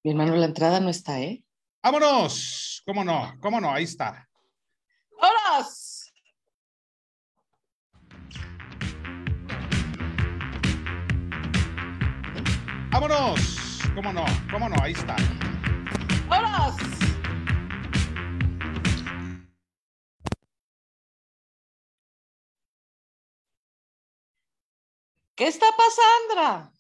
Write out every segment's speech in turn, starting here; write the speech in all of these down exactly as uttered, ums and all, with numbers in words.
Mi hermano, la entrada no está, ¿eh? ¡Vámonos! ¿Cómo no? ¿Cómo no? Ahí está. ¡Vámonos! ¡Vámonos! ¿Cómo no? ¿Cómo no? Ahí está. ¡Vámonos! ¿Qué está pasando?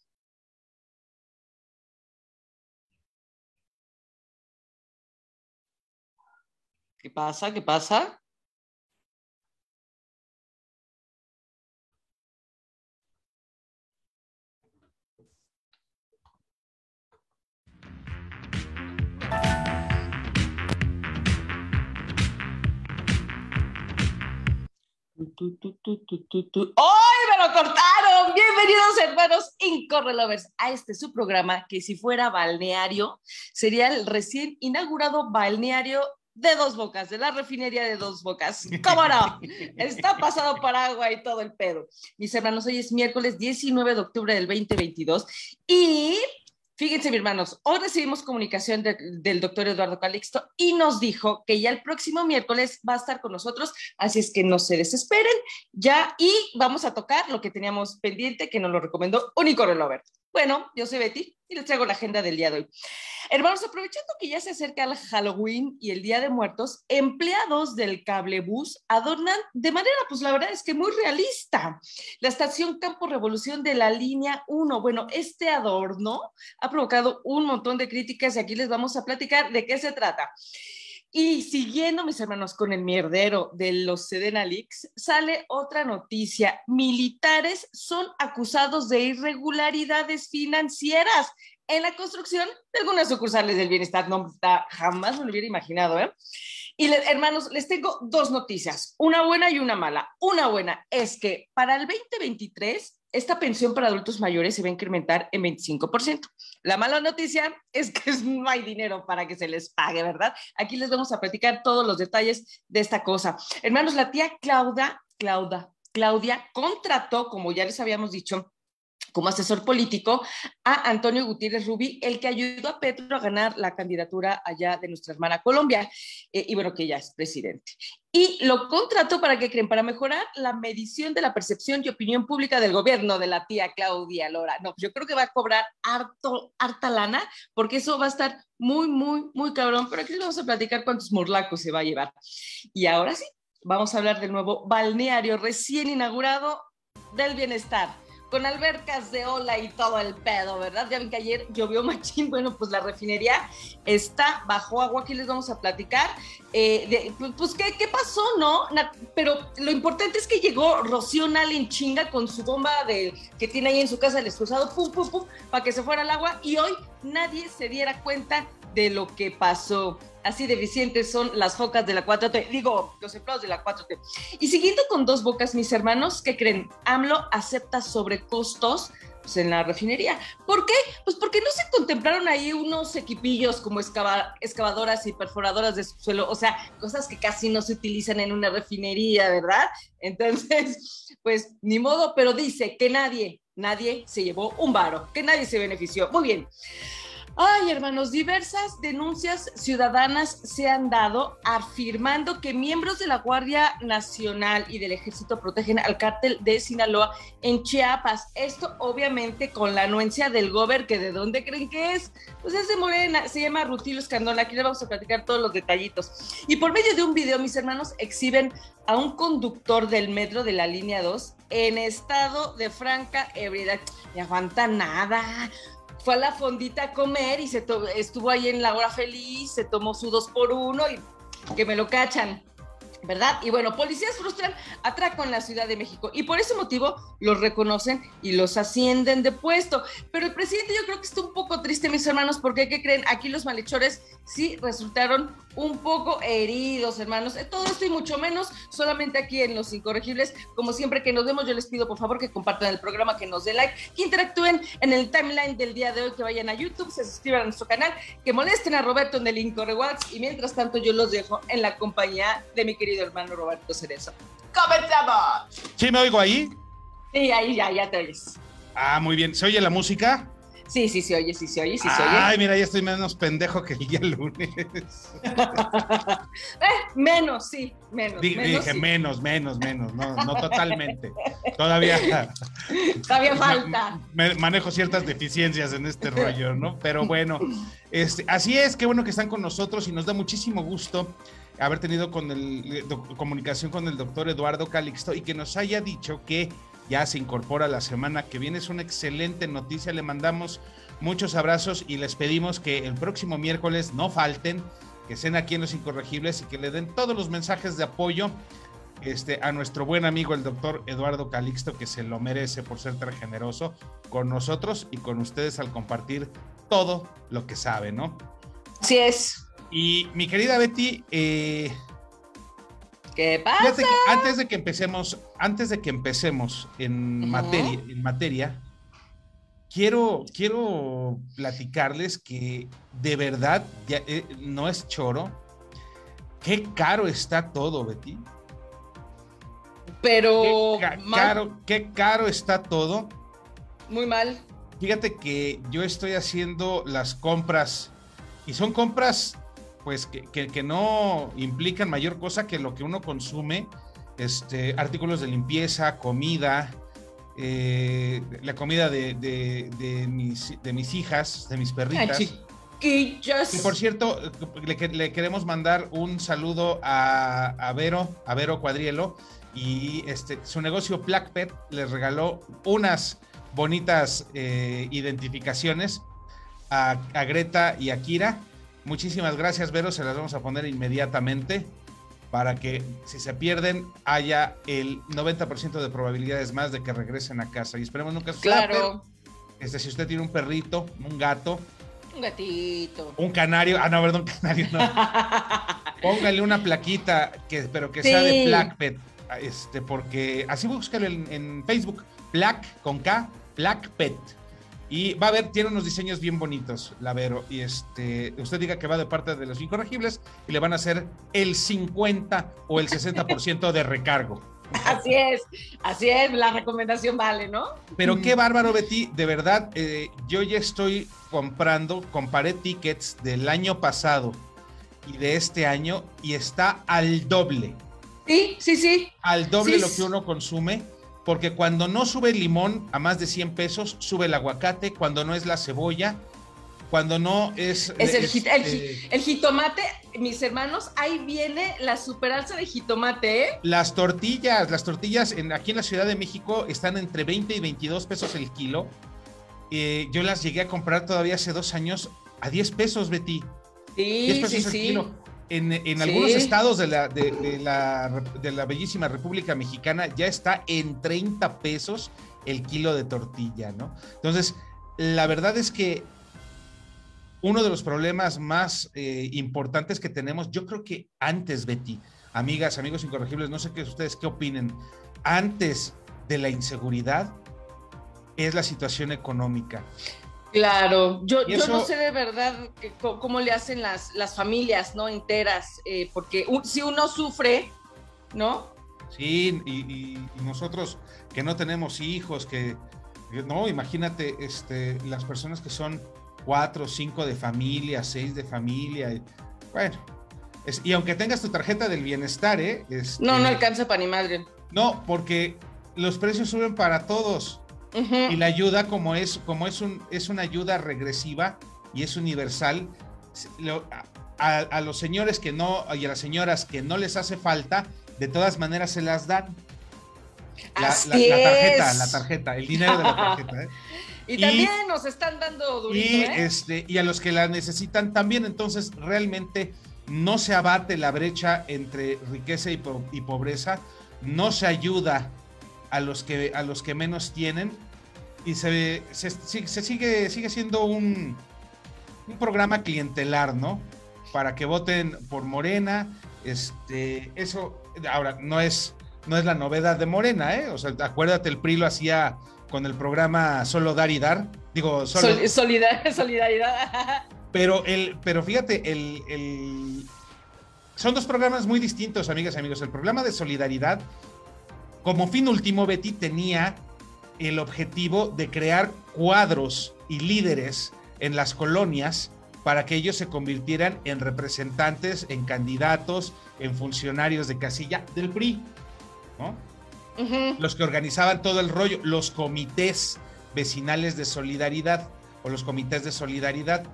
¿Qué pasa? ¿Qué pasa? Tu, tu, tu, tu, tu, tu. ¡Ay, me lo cortaron! Bienvenidos, hermanos Incorrelovers, a este su programa que si fuera balneario sería el recién inaugurado balneario de Dos Bocas, de la refinería de Dos Bocas. ¿Cómo no? Está pasado por agua y todo el pedo. Mis hermanos, hoy es miércoles diecinueve de octubre del veinte veintidós y fíjense, mis hermanos, hoy recibimos comunicación de, del doctor Eduardo Calixto y nos dijo que ya el próximo miércoles va a estar con nosotros, así es que no se desesperen ya y vamos a tocar lo que teníamos pendiente, que nos lo recomendó Unicorrelover. Bueno, yo soy Betty y les traigo la agenda del día de hoy. Hermanos, aprovechando que ya se acerca el Halloween y el Día de Muertos, empleados del cablebús adornan de manera, pues la verdad es que muy realista, la estación Campo Revolución de la línea uno. Bueno, este adorno ha provocado un montón de críticas y aquí les vamos a platicar de qué se trata. Y siguiendo, mis hermanos, con el mierdero de los Sedena Leaks, sale otra noticia. Militares son acusados de irregularidades financieras en la construcción de algunas sucursales del bienestar. No, jamás me lo hubiera imaginado, ¿eh? Y les, hermanos, les tengo dos noticias, una buena y una mala. Una buena es que para el veinte veintitrés esta pensión para adultos mayores se va a incrementar en veinticinco por ciento. La mala noticia es que no hay dinero para que se les pague, ¿verdad? Aquí les vamos a platicar todos los detalles de esta cosa. Hermanos, la tía Claudia, Claudia, Claudia contrató, como ya les habíamos dicho, como asesor político a Antonio Gutiérrez Rubí, el que ayudó a Petro a ganar la candidatura allá de nuestra hermana Colombia, eh, y bueno, que ya es presidente. Y lo contrató para que creen, para mejorar la medición de la percepción y opinión pública del gobierno de la tía Claudia Lora. No, yo creo que va a cobrar harto, harta lana, porque eso va a estar muy, muy, muy cabrón, pero aquí les vamos a platicar cuántos morlacos se va a llevar. Y ahora sí, vamos a hablar del nuevo balneario recién inaugurado del bienestar, con albercas de ola y todo el pedo, ¿verdad? Ya ven que ayer llovió machín. Bueno, pues la refinería está bajo agua, aquí les vamos a platicar. Eh, de, pues, ¿qué, ¿qué pasó, no? Na, pero lo importante es que llegó Rocío Nale en chinga con su bomba de, que tiene ahí en su casa, el excusado, pum, pum, pum, para que se fuera al agua, y hoy nadie se diera cuenta de lo que pasó. Así deficientes son las focas de la cuatro T, digo, los empleados de la cuatro T. Y siguiendo con Dos Bocas, mis hermanos, ¿qué creen? AMLO acepta sobrecostos pues, en la refinería. ¿Por qué? Pues porque no se contemplaron ahí unos equipillos como excava, excavadoras y perforadoras de subsuelo, o sea, cosas que casi no se utilizan en una refinería, ¿verdad? Entonces, pues ni modo, pero dice que nadie, nadie se llevó un varo, que nadie se benefició. Muy bien. Ay, hermanos, diversas denuncias ciudadanas se han dado afirmando que miembros de la Guardia Nacional y del Ejército protegen al cártel de Sinaloa en Chiapas. Esto obviamente con la anuencia del gober, que ¿de dónde creen que es? Pues es de Morena, se llama Rutilio Escandón. Aquí les vamos a platicar todos los detallitos. Y por medio de un video, mis hermanos, exhiben a un conductor del metro de la línea dos en estado de franca ebriedad. No aguanta nada. Fue a la fondita a comer y se to- estuvo ahí en la hora feliz, se tomó su dos por uno y que me lo cachan, ¿verdad? Y bueno, policías frustran atraco en la Ciudad de México y por ese motivo los reconocen y los ascienden de puesto. Pero el presidente yo creo que está un poco triste, mis hermanos, porque ¿qué creen? Aquí los malhechores sí resultaron un poco heridos, hermanos. Todo esto y mucho menos solamente aquí en Los Incorregibles. Como siempre que nos vemos, yo les pido por favor que compartan el programa, que nos den like, que interactúen en el timeline del día de hoy, que vayan a YouTube, se suscriban a nuestro canal, que molesten a Roberto en el Incorreguax, y mientras tanto yo los dejo en la compañía de mi querido hermano Roberto Cerezo. ¡Comenzamos! ¿Sí me oigo ahí? Sí, ahí ya, ya te oyes. Ah, muy bien. ¿Se oye la música? Sí, sí se oye, sí se oye, sí se Ay, oye. mira, ya estoy menos pendejo que el día lunes. eh, menos, sí, menos. Dije, menos, dije sí. menos, menos, menos, no, no totalmente. Todavía Todavía ma- falta. me- manejo ciertas deficiencias en este rollo, ¿no? Pero bueno, este, así es, qué bueno que están con nosotros y nos da muchísimo gusto haber tenido con el, do, comunicación con el doctor Eduardo Calixto y que nos haya dicho que ya se incorpora la semana que viene. Es una excelente noticia, le mandamos muchos abrazos y les pedimos que el próximo miércoles no falten, que estén aquí en Los Incorregibles y que le den todos los mensajes de apoyo este, a nuestro buen amigo el doctor Eduardo Calixto, que se lo merece por ser tan generoso con nosotros y con ustedes al compartir todo lo que sabe, ¿no? Así es. Y mi querida Betty, eh, ¿Qué pasa? fíjate que antes de que empecemos, antes de que empecemos en, uh-huh. materia, en materia, quiero, quiero platicarles que de verdad ya, eh, no es choro. Qué caro está todo, Betty. Pero qué, ca caro, qué caro está todo. Muy mal. Fíjate que yo estoy haciendo las compras y son compras pues que, que, que no implican mayor cosa que lo que uno consume, este, artículos de limpieza, comida, eh, la comida de, de, de, mis, de mis hijas, de mis perritas. Ay, chiquillas. Y por cierto, le, le queremos mandar un saludo a, a Vero, a Vero Cuadrielo, y este, su negocio Black Pet les regaló unas bonitas eh, identificaciones a, a Greta y a Kira. Muchísimas gracias, Vero, se las vamos a poner inmediatamente para que si se pierden haya el noventa por ciento de probabilidades más de que regresen a casa y esperemos nunca suceda. Claro. Este, si usted tiene un perrito, un gato, un gatito, un canario, ah no, perdón, canario no, póngale una plaquita que, pero que sí. sea de Black Pet, este, porque así búscalo en, en Facebook, Black con K, Black Pet. Y va a ver, tiene unos diseños bien bonitos, la Vero. Y este, usted diga que va de parte de Los Incorregibles y le van a hacer el cincuenta o el sesenta por ciento de recargo. Así es, así es, la recomendación vale, ¿no? Pero qué bárbaro, Betty, de verdad, eh, yo ya estoy comprando, comparé tickets del año pasado y de este año y está al doble. Sí, sí, sí. Al doble sí, lo que uno consume. Porque cuando no sube el limón a más de cien pesos, sube el aguacate, cuando no es la cebolla, cuando no es... Es el, es, el, eh, el jitomate, mis hermanos, ahí viene la superalza de jitomate, ¿eh? Las tortillas, las tortillas en, aquí en la Ciudad de México están entre veinte y veintidós pesos el kilo. Eh, yo las llegué a comprar todavía hace dos años a diez pesos, Betty. Sí, diez pesos sí, el sí. kilo. En, en sí. algunos estados de la, de, de, la, de la bellísima República Mexicana ya está en treinta pesos el kilo de tortilla, ¿no? Entonces, la verdad es que uno de los problemas más eh, importantes que tenemos, yo creo que antes, Betty, amigas, amigos incorregibles, no sé qué ustedes qué opinen, antes de la inseguridad es la situación económica. Claro, yo, eso, yo no sé de verdad que, cómo le hacen las, las familias, ¿no? Enteras, eh, porque un, si uno sufre, ¿no? Sí, y, y, y nosotros que no tenemos hijos, que, no, imagínate, este, las personas que son cuatro, cinco de familia, seis de familia, y, bueno, es, y aunque tengas tu tarjeta del bienestar, ¿eh? Este, no, no alcanza para ni madre. No, porque los precios suben para todos. Uh-huh. Y la ayuda, como es, como es, un, es una ayuda regresiva y es universal, lo, a, a los señores que no, y a las señoras que no les hace falta, de todas maneras se las dan. La, la, la tarjeta, la tarjeta, el dinero de la tarjeta. ¿eh? Y, y también nos están dando durito, y, ¿eh? este, y a los que la necesitan también, entonces realmente no se abate la brecha entre riqueza y, po y pobreza, no se ayuda a los que a los que menos tienen y se, se, se sigue sigue siendo un, un programa clientelar, ¿no? Para que voten por Morena, este, eso ahora no es no es la novedad de Morena, ¿eh? O sea, acuérdate, el P R I lo hacía con el programa Solo Dar y Dar, digo, solo Sol, solidar, solidaridad. Pero el pero fíjate, el, el son dos programas muy distintos, amigas y amigos. El programa de solidaridad, como fin último, Betty, tenía el objetivo de crear cuadros y líderes en las colonias para que ellos se convirtieran en representantes, en candidatos, en funcionarios de casilla del P R I, ¿no? Uh-huh. Los que organizaban todo el rollo, los comités vecinales de solidaridad o los comités de solidaridad.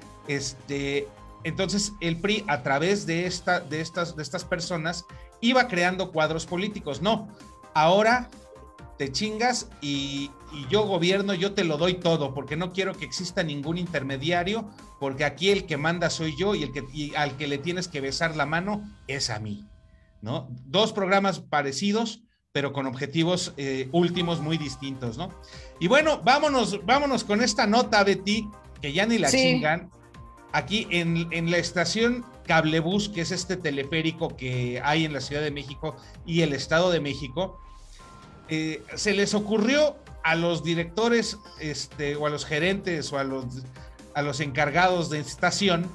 Este, entonces el P R I a través de, esta, de, estas, de estas personas iba creando cuadros políticos. No, ahora te chingas y, y yo gobierno, yo te lo doy todo, porque no quiero que exista ningún intermediario, porque aquí el que manda soy yo y, el que, y al que le tienes que besar la mano es a mí, ¿no? Dos programas parecidos, pero con objetivos eh, últimos muy distintos, ¿no? Y bueno, vámonos, vámonos con esta nota, Betty, que ya ni la sí. chingan. Aquí en, en la estación Cablebús, que es este teleférico que hay en la Ciudad de México y el Estado de México, eh, se les ocurrió a los directores este, o a los gerentes o a los, a los encargados de estación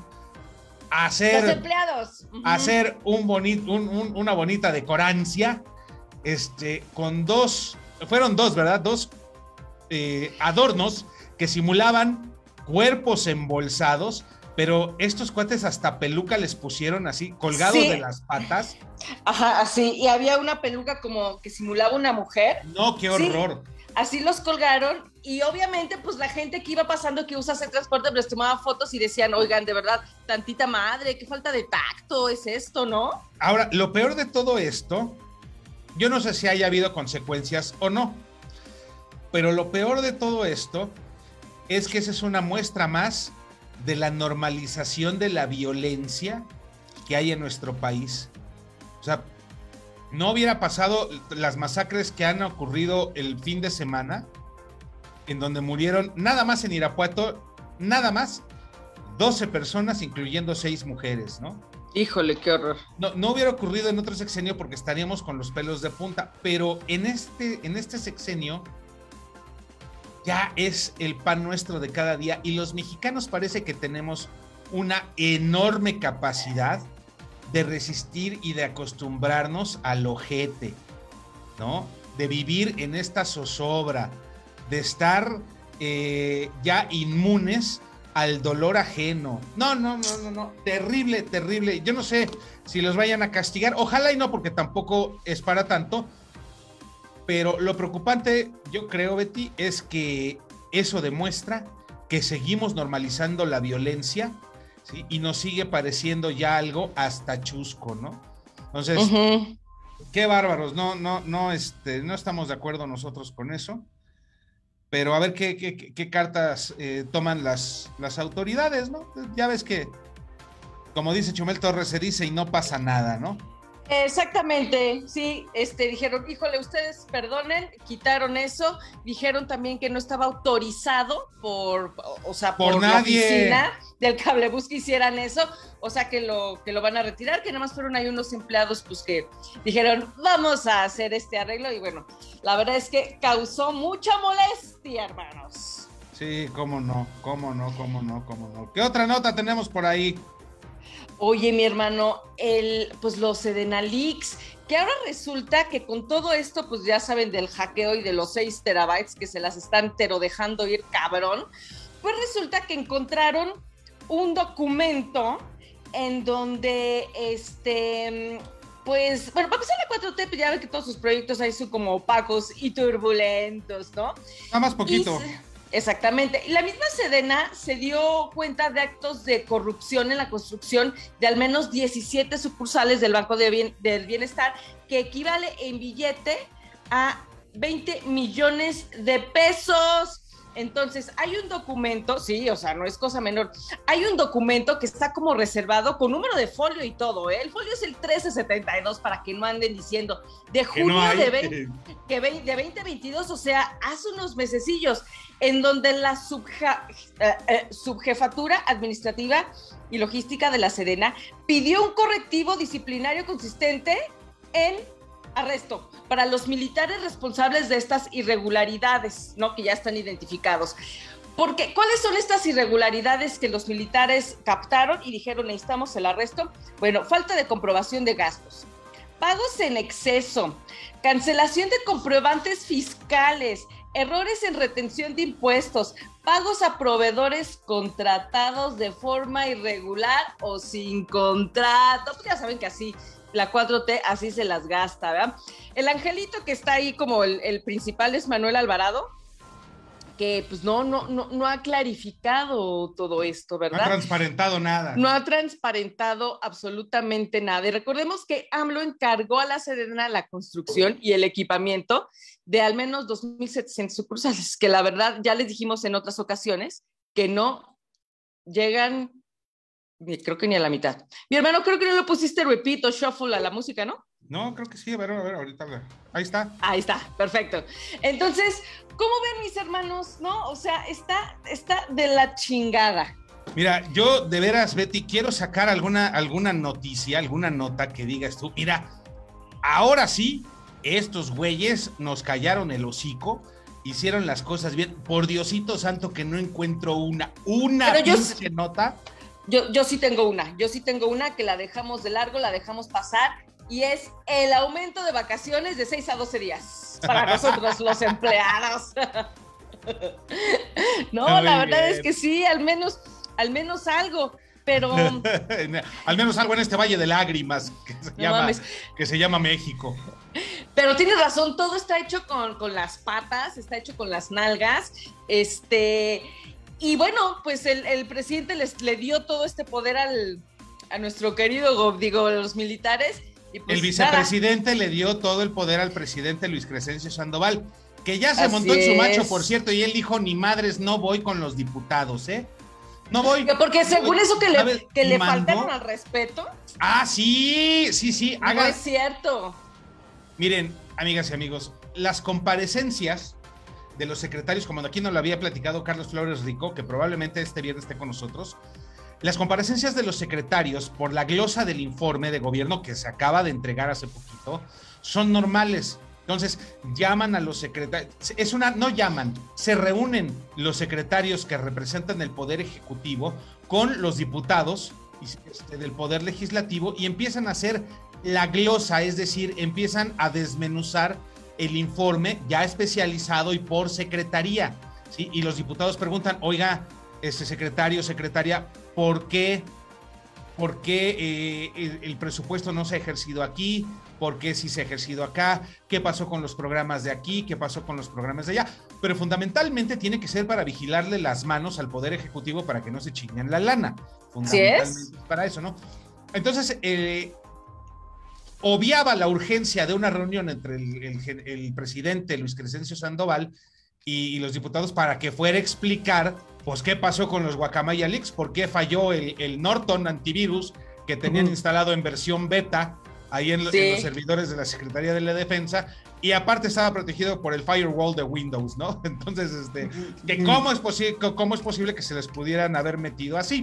hacer, los empleados. Uh-huh. hacer un bonito, un, un, una bonita decorancia este, con dos, fueron dos, ¿verdad? Dos eh, adornos que simulaban cuerpos embolsados, pero estos cuates hasta peluca les pusieron así, colgados sí. de las patas. Ajá, así, y había una peluca como que simulaba una mujer. No, qué horror. Sí, así los colgaron, y obviamente pues la gente que iba pasando, que usa ese transporte, les tomaba fotos y decían, oigan, de verdad, tantita madre, qué falta de tacto es esto, ¿no? Ahora, lo peor de todo esto, yo no sé si haya habido consecuencias o no, pero lo peor de todo esto es que esa es una muestra más de la normalización de la violencia que hay en nuestro país. O sea, no hubiera pasado las masacres que han ocurrido el fin de semana, en donde murieron nada más en Irapuato, nada más doce personas, incluyendo seis mujeres, ¿no? Híjole, qué horror. No, no hubiera ocurrido en otro sexenio porque estaríamos con los pelos de punta, pero en este, en este sexenio ya es el pan nuestro de cada día, y los mexicanos parece que tenemos una enorme capacidad de resistir y de acostumbrarnos al ojete, ¿no? De vivir en esta zozobra, de estar eh, ya inmunes al dolor ajeno. No, no, no, no, no, terrible, terrible. Yo no sé si los vayan a castigar, ojalá y no, porque tampoco es para tanto. Pero lo preocupante, yo creo, Betty, es que eso demuestra que seguimos normalizando la violencia, ¿sí? Y nos sigue pareciendo ya algo hasta chusco, ¿no? Entonces, uh-huh. qué bárbaros, no, no, no, este, no estamos de acuerdo nosotros con eso, pero a ver qué, qué, qué cartas eh, toman las, las autoridades, ¿no? Ya ves que, como dice Chumel Torres, se dice y no pasa nada, ¿no? Exactamente, sí, este, dijeron, híjole, ustedes perdonen, quitaron eso, dijeron también que no estaba autorizado por, o sea, por, por la oficina del Cablebús que hicieran eso, o sea, que lo, que lo van a retirar, que nada más fueron ahí unos empleados, pues, que dijeron, vamos a hacer este arreglo, y bueno, la verdad es que causó mucha molestia, hermanos. Sí, cómo no, cómo no, cómo no, cómo no. ¿Qué otra nota tenemos por ahí? Oye, mi hermano, el, pues los Sedena Leaks, que ahora resulta que con todo esto, pues ya saben del hackeo y de los seis terabytes que se las están pero dejando ir cabrón, pues resulta que encontraron un documento en donde, este, pues, bueno, vamos a la cuatro T, pues ya ven que todos sus proyectos ahí son como opacos y turbulentos, ¿no? Nada más poquito. Y, exactamente. Y la misma Sedena se dio cuenta de actos de corrupción en la construcción de al menos diecisiete sucursales del Banco de Bien, del Bienestar, que equivale en billete a veinte millones de pesos. Entonces, hay un documento, sí, o sea, no es cosa menor, hay un documento que está como reservado con número de folio y todo, ¿eh? El folio es el trece setenta y dos, para que no anden diciendo, de junio no de, veinte, que veinte, de veinte veintidós, o sea, hace unos mesecillos, en donde la subja, eh, eh, subjefatura administrativa y logística de la Sedena pidió un correctivo disciplinario consistente en arresto para los militares responsables de estas irregularidades, ¿no? Que ya están identificados. Porque, ¿cuáles son estas irregularidades que los militares captaron y dijeron necesitamos el arresto? Bueno, falta de comprobación de gastos, pagos en exceso, cancelación de comprobantes fiscales, errores en retención de impuestos, pagos a proveedores contratados de forma irregular o sin contrato. Pues ya saben que así la cuatro T así se las gasta, ¿verdad? El angelito que está ahí como el, el principal es Manuel Alvarado, que pues no, no, no, no ha clarificado todo esto, ¿verdad? No ha transparentado nada. No ha transparentado absolutamente nada. Y recordemos que AMLO encargó a la Sedena la construcción y el equipamiento de al menos dos mil setecientas sucursales, que la verdad ya les dijimos en otras ocasiones que no llegan, creo que ni a la mitad. Mi hermano, creo que no le pusiste repeat o shuffle a la música, ¿no? No, creo que sí, a ver, a ver, ahorita, ahí está. Ahí está, perfecto. Entonces, ¿cómo ven mis hermanos? ¿No? O sea, está, está de la chingada. Mira, yo de veras, Betty, quiero sacar alguna, alguna noticia, alguna nota que digas tú, mira, ahora sí, estos güeyes nos callaron el hocico, hicieron las cosas bien. Por Diosito santo que no encuentro una, una Pero yo, pinche nota. Yo, yo sí tengo una, yo sí tengo una que la dejamos de largo, la dejamos pasar. Y es el aumento de vacaciones de seis a doce días para nosotros los empleados. No, Muy la verdad bien. Es que sí, al menos, al menos algo, pero... Al menos algo en este valle de lágrimas que se, no llama, que se llama México. Pero tienes razón, todo está hecho con, con las patas, está hecho con las nalgas, este... Y bueno, pues el, el presidente les, le dio todo este poder al, a nuestro querido, digo, los militares. Y pues el vicepresidente nada. Le dio todo el poder al presidente Luis Crescencio Sandoval, que ya se Así montó en su macho, por cierto, y él dijo, ni madres, no voy con los diputados, ¿eh? No voy. Porque según voy, eso que le, que le faltaron al respeto. Ah, sí, sí, sí. No haga... es cierto. Miren, amigas y amigos, las comparecencias de los secretarios, como aquí nos lo había platicado Carlos Flores Rico, que probablemente este viernes esté con nosotros. Las comparecencias de los secretarios por la glosa del informe de gobierno que se acaba de entregar hace poquito son normales. Entonces, llaman a los secretarios, es una, no llaman, se reúnen los secretarios que representan el Poder Ejecutivo con los diputados del Poder Legislativo y empiezan a hacer la glosa, es decir, empiezan a desmenuzar el informe ya especializado y por secretaría, ¿sí? Y los diputados preguntan, oiga, este secretario, secretaria, ¿por qué, por qué eh, el, el presupuesto no se ha ejercido aquí? ¿Por qué sí se ha ejercido acá? ¿Qué pasó con los programas de aquí? ¿Qué pasó con los programas de allá? Pero fundamentalmente tiene que ser para vigilarle las manos al Poder Ejecutivo para que no se chinguen la lana. Fundamentalmente ¿Sí es? Para eso, ¿no? Entonces, eh, obviaba la urgencia de una reunión entre el, el, el presidente Luis Crescencio Sandoval y, y los diputados para que fuera a explicar, pues, qué pasó con los Guacamaya Leaks, por qué falló el, el Norton antivirus que tenían uh-huh. instalado en versión beta ahí en, sí. en los servidores de la Secretaría de la Defensa, y aparte estaba protegido por el firewall de Windows, ¿no? Entonces, este, que cómo es, posi- cómo es posible que se les pudieran haber metido así.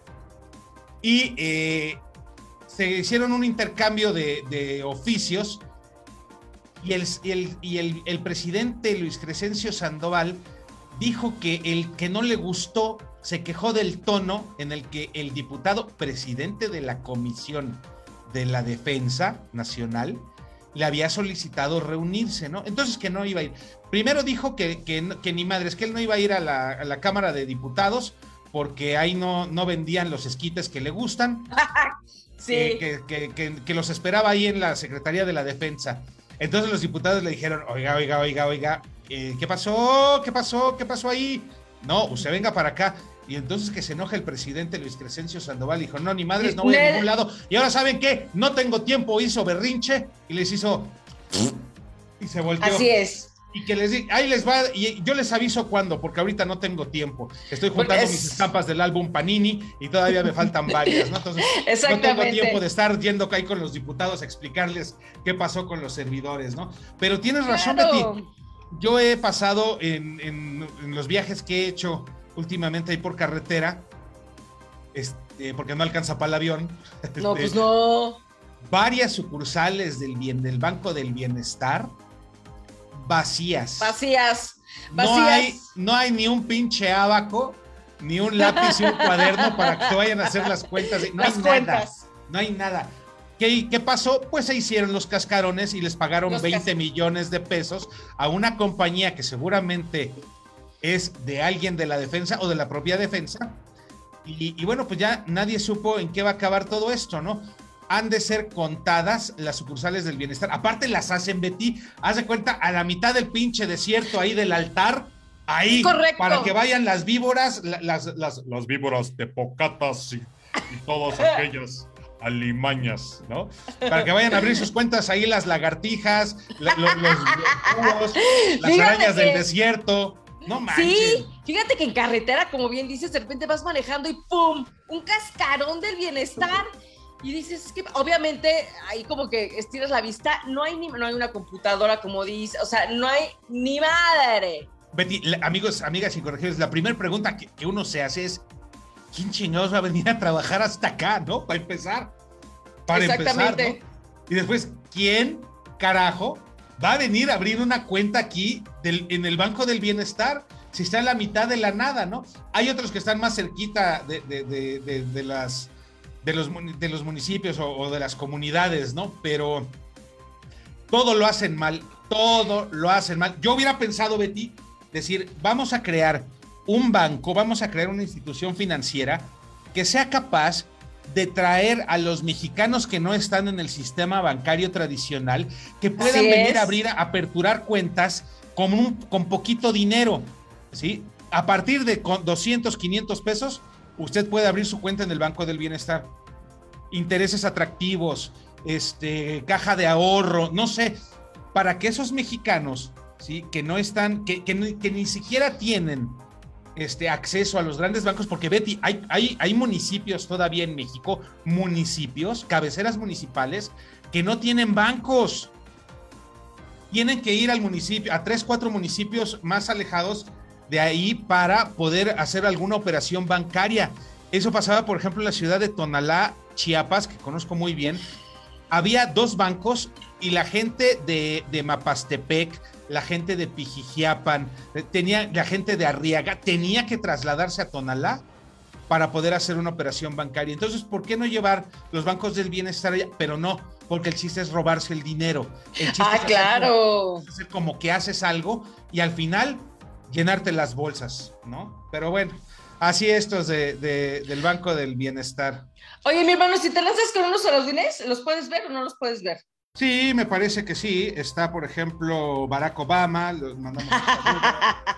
Y eh, se hicieron un intercambio de, de oficios y, el, y, el, y el, el presidente Luis Crescencio Sandoval dijo que el que no le gustó, se quejó del tono en el que el diputado presidente de la Comisión de la Defensa Nacional le había solicitado reunirse, ¿no? Entonces que no iba a ir. Primero dijo que, que, que ni madres, que él no iba a ir a la, a la Cámara de Diputados porque ahí no, no vendían los esquites que le gustan. Sí. Eh, que, que, que, que los esperaba ahí en la Secretaría de la Defensa. Entonces los diputados le dijeron, oiga, oiga, oiga, oiga, eh, ¿qué pasó? ¿Qué pasó? ¿Qué pasó ahí? No, usted venga para acá. Y entonces que se enoja el presidente Luis Crescencio Sandoval, dijo, no, ni madres, no voy a ningún lado. Y ahora, ¿saben qué? No tengo tiempo, hizo berrinche y les hizo... Y se volteó. Así es. Y que les diga, ahí les va, y yo les aviso cuándo, porque ahorita no tengo tiempo. Estoy juntando es... mis estampas del álbum Panini y todavía me faltan varias, ¿no? Entonces, no tengo tiempo de estar yendo ahí con los diputados a explicarles qué pasó con los servidores, ¿no? Pero tienes razón, claro. Betty. Yo he pasado en, en, en los viajes que he hecho últimamente ahí por carretera, este, porque no alcanza para el avión. No, pues no. Varias sucursales del, bien, del Banco del Bienestar vacías. Vacías. Vacías. No hay, no hay ni un pinche abaco, ni un lápiz y un cuaderno para que vayan a hacer las cuentas. No las hay cuentas. nada. No hay nada. ¿qué, ¿qué pasó? Pues se hicieron los cascarones y les pagaron Los veinte cas- millones de pesos a una compañía que seguramente es de alguien de la defensa o de la propia defensa. Y, y bueno, pues ya nadie supo en qué va a acabar todo esto, ¿no? Han de ser contadas las sucursales del bienestar. Aparte las hacen, Betty, haz de cuenta, a la mitad del pinche desierto ahí del altar, ahí, Correcto. para que vayan las víboras, la- las, las, las víboras de pocatas y, y todas aquellas alimañas, ¿no? Para que vayan a abrir sus cuentas ahí las lagartijas, la- los, los, los búhos, las Fíjate arañas del que- desierto. No manches. Sí, fíjate que en carretera, como bien dices, de repente vas manejando y ¡pum! Un cascarón del bienestar. Y dices, es que obviamente ahí como que estiras la vista, no hay ni no hay una computadora, como dices, o sea, no hay ni madre. Betty, la- amigos, amigas incorregibles, la primera pregunta que, que uno se hace es, ¿quién chingados va a venir a trabajar hasta acá, no? Para empezar. Para Exactamente. empezar, ¿no? Y después, ¿quién carajo va a venir a abrir una cuenta aquí del, en el Banco del Bienestar si está en la mitad de la nada, ¿no? Hay otros que están más cerquita de, de, de, de, de las, de, los, de los municipios o, o de las comunidades, ¿no? Pero todo lo hacen mal, todo lo hacen mal. Yo hubiera pensado, Betty, decir, vamos a crear un banco, vamos a crear una institución financiera que sea capaz de traer a los mexicanos que no están en el sistema bancario tradicional, que puedan Así venir es. a abrir, a aperturar cuentas con, un, con poquito dinero, ¿sí? A partir de con doscientos, quinientos pesos, usted puede abrir su cuenta en el Banco del Bienestar. Intereses atractivos, este, caja de ahorro, no sé, para que esos mexicanos, ¿sí? Que no están, que, que, que ni siquiera tienen este acceso a los grandes bancos, porque Betty, hay, hay, hay municipios todavía en México, municipios, cabeceras municipales, que no tienen bancos. Tienen que ir al municipio, a tres, cuatro municipios más alejados de ahí para poder hacer alguna operación bancaria. Eso pasaba, por ejemplo, en la ciudad de Tonalá, Chiapas, que conozco muy bien. Había dos bancos y la gente de, de Mapastepec, la gente de Pijijiapan, tenía, la gente de Arriaga, tenía que trasladarse a Tonalá para poder hacer una operación bancaria. Entonces, ¿por qué no llevar los bancos del bienestar allá? Pero no, porque el chiste es robarse el dinero. El chiste Ah, es claro. hacer, hacer como que haces algo y al final llenarte las bolsas, ¿no? Pero bueno, así estos de, de, del Banco del Bienestar. Oye, mi hermano, si te lanzas con unos saludines, ¿los puedes ver o no los puedes ver? Sí, me parece que sí. Está, por ejemplo, Barack Obama, los mandamos un saludo.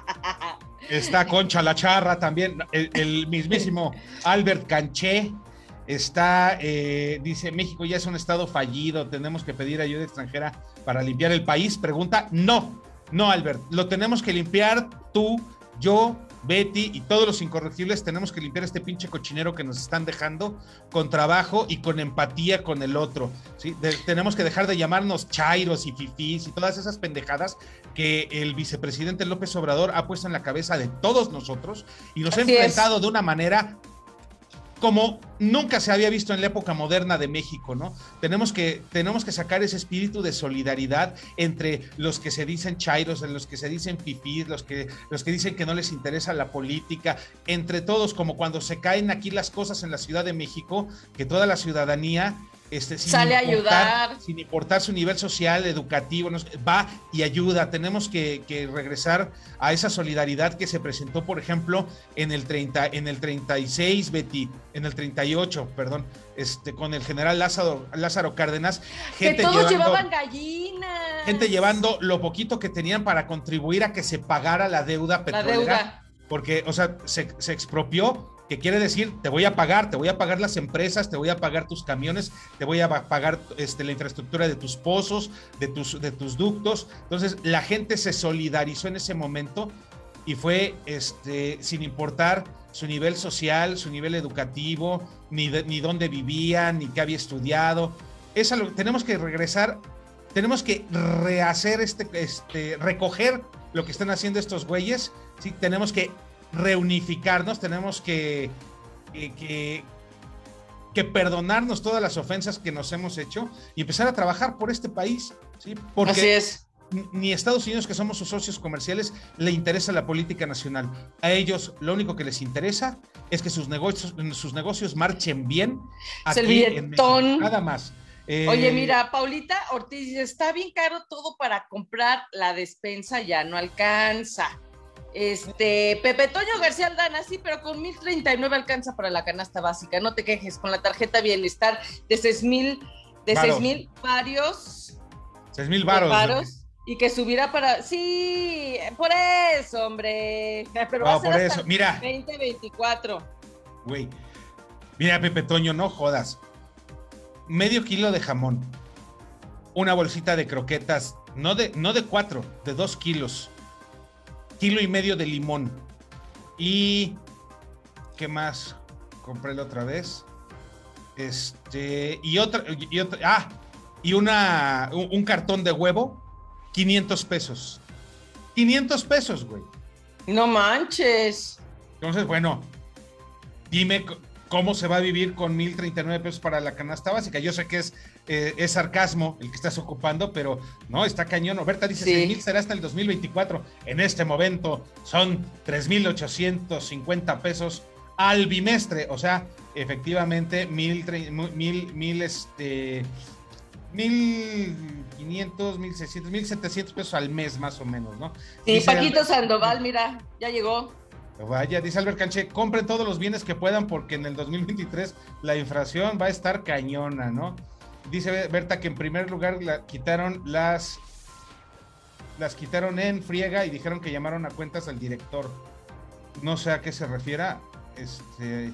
Está Concha la Charra también, el, el mismísimo Albert Canché. Está, eh, dice, México ya es un estado fallido, tenemos que pedir ayuda extranjera para limpiar el país. Pregunta, no, no, Albert, lo tenemos que limpiar tú, yo, Betty y todos los incorregibles. Tenemos que limpiar este pinche cochinero que nos están dejando con trabajo y con empatía con el otro, ¿sí? De, tenemos que dejar de llamarnos chairos y fifís y todas esas pendejadas que el vicepresidente López Obrador ha puesto en la cabeza de todos nosotros y nos ha Así enfrentado es. de una manera como nunca se había visto en la época moderna de México, ¿no? Tenemos que, tenemos que sacar ese espíritu de solidaridad entre los que se dicen chairos, los que se dicen fifís, los que, los que dicen que no les interesa la política, entre todos, como cuando se caen aquí las cosas en la Ciudad de México, que toda la ciudadanía Este, sin Sale a importar, ayudar. sin importar su nivel social, educativo, nos, va y ayuda. Tenemos que, que regresar a esa solidaridad que se presentó, por ejemplo, en el treinta, en el treinta y seis, Betty, en el treinta y ocho, perdón, este, con el general Lázaro, Lázaro Cárdenas. Que todos llevando, llevaban gallinas. gente llevando lo poquito que tenían para contribuir a que se pagara la deuda La petrolera. deuda. Porque, o sea, se, se expropió, que quiere decir, te voy a pagar, te voy a pagar las empresas, te voy a pagar tus camiones, te voy a pagar este, la infraestructura de tus pozos, de tus, de tus ductos. Entonces, la gente se solidarizó en ese momento y fue, este, sin importar su nivel social, su nivel educativo, ni, de, ni dónde vivía, ni qué había estudiado. Es algo, tenemos que regresar, tenemos que rehacer, este, este, recoger lo que están haciendo estos güeyes, ¿sí? Tenemos que reunificarnos, tenemos que, que, que, que perdonarnos todas las ofensas que nos hemos hecho y empezar a trabajar por este país, ¿sí? Porque así es. Ni Estados Unidos, que somos sus socios comerciales, le interesa la política nacional. A ellos lo único que les interesa es que sus negocios, sus negocios marchen bien aquí en México, nada más. Eh, Oye, mira, Paulita Ortiz dice, está bien caro todo para comprar, la despensa ya no alcanza. Este, Pepe Toño García Aldana, sí, pero con mil treinta y nueve alcanza para la canasta básica, no te quejes, con la tarjeta Bienestar de seis mil, de seis mil varios. seis mil varos. varos y que subirá para, sí, por eso, hombre. Pero no, va a ser por hasta eso, mira. veinte veinticuatro. Güey, mira, Pepe Toño, no jodas. Medio kilo de jamón, una bolsita de croquetas, no de, no de cuatro, de dos kilos, kilo y medio de limón. Y, ¿qué más? Compré la otra vez. Este, y otra, y otra, ah, y una, un, un cartón de huevo, quinientos pesos. quinientos pesos, güey. No manches. Entonces, bueno, dime cómo se va a vivir con mil treinta y nueve pesos para la canasta básica. Yo sé que es, eh, es sarcasmo el que estás ocupando, pero no, está cañón. Berta dice, sí. seis mil será hasta el dos mil veinticuatro. En este momento son tres mil ochocientos cincuenta pesos al bimestre. O sea, efectivamente, mil, mil, mil, este, mil quinientos, mil seiscientos, mil setecientos pesos al mes, más o menos, ¿no? Sí, dice Paquito el... Sandoval, mira, ya llegó. Vaya, dice Albert Canché, compren todos los bienes que puedan porque en el dos mil veintitrés la inflación va a estar cañona, ¿no? Dice Berta que en primer lugar la quitaron las las quitaron en friega y dijeron que llamaron a cuentas al director. No sé a qué se refiera. Este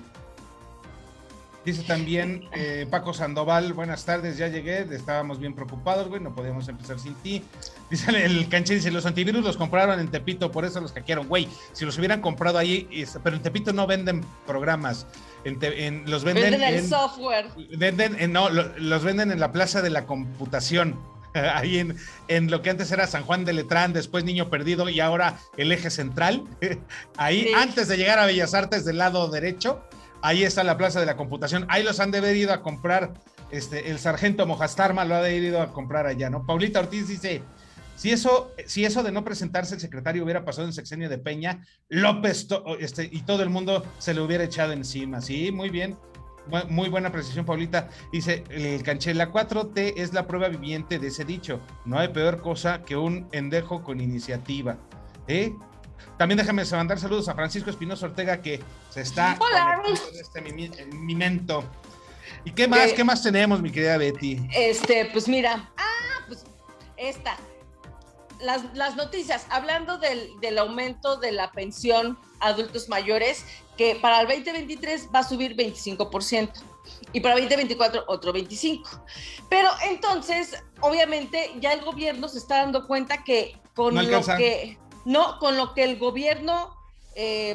dice también eh, Paco Sandoval, buenas tardes, ya llegué, estábamos bien preocupados, güey, no podíamos empezar sin ti. Dice el Canché, dice, los antivirus los compraron en Tepito, por eso los hackearon, güey, si los hubieran comprado ahí, pero en Tepito no venden programas, en te, en, los venden, venden el en, software. Venden, en, no, lo, los venden en la Plaza de la Computación, ahí en, en lo que antes era San Juan de Letrán, después Niño Perdido y ahora el Eje Central, ahí sí. Antes de llegar a Bellas Artes del lado derecho, ahí está la Plaza de la Computación, ahí los han de haber ido a comprar, este, el sargento Mojastarma lo ha de haber ido a comprar allá, ¿no? Paulita Ortiz dice, si eso, si eso de no presentarse el secretario hubiera pasado en sexenio de Peña, López to, este, y todo el mundo se le hubiera echado encima, sí, muy bien, muy buena precisión, Paulita. Dice, el Canché, la cuatro T es la prueba viviente de ese dicho, no hay peor cosa que un endejo con iniciativa, ¿eh? También déjame mandar saludos a Francisco Espinosa Ortega que se está en este momento. ¿Y qué más? Eh, ¿Qué más tenemos, mi querida Betty? Este, pues mira, ah, pues esta. Las, las noticias, hablando del, del aumento de la pensión a adultos mayores, que para el veinte veintitrés va a subir veinticinco por ciento y para veinte veinticuatro otro veinticinco por ciento. Pero entonces, obviamente, ya el gobierno se está dando cuenta que con no lo que... No, con lo que el gobierno eh,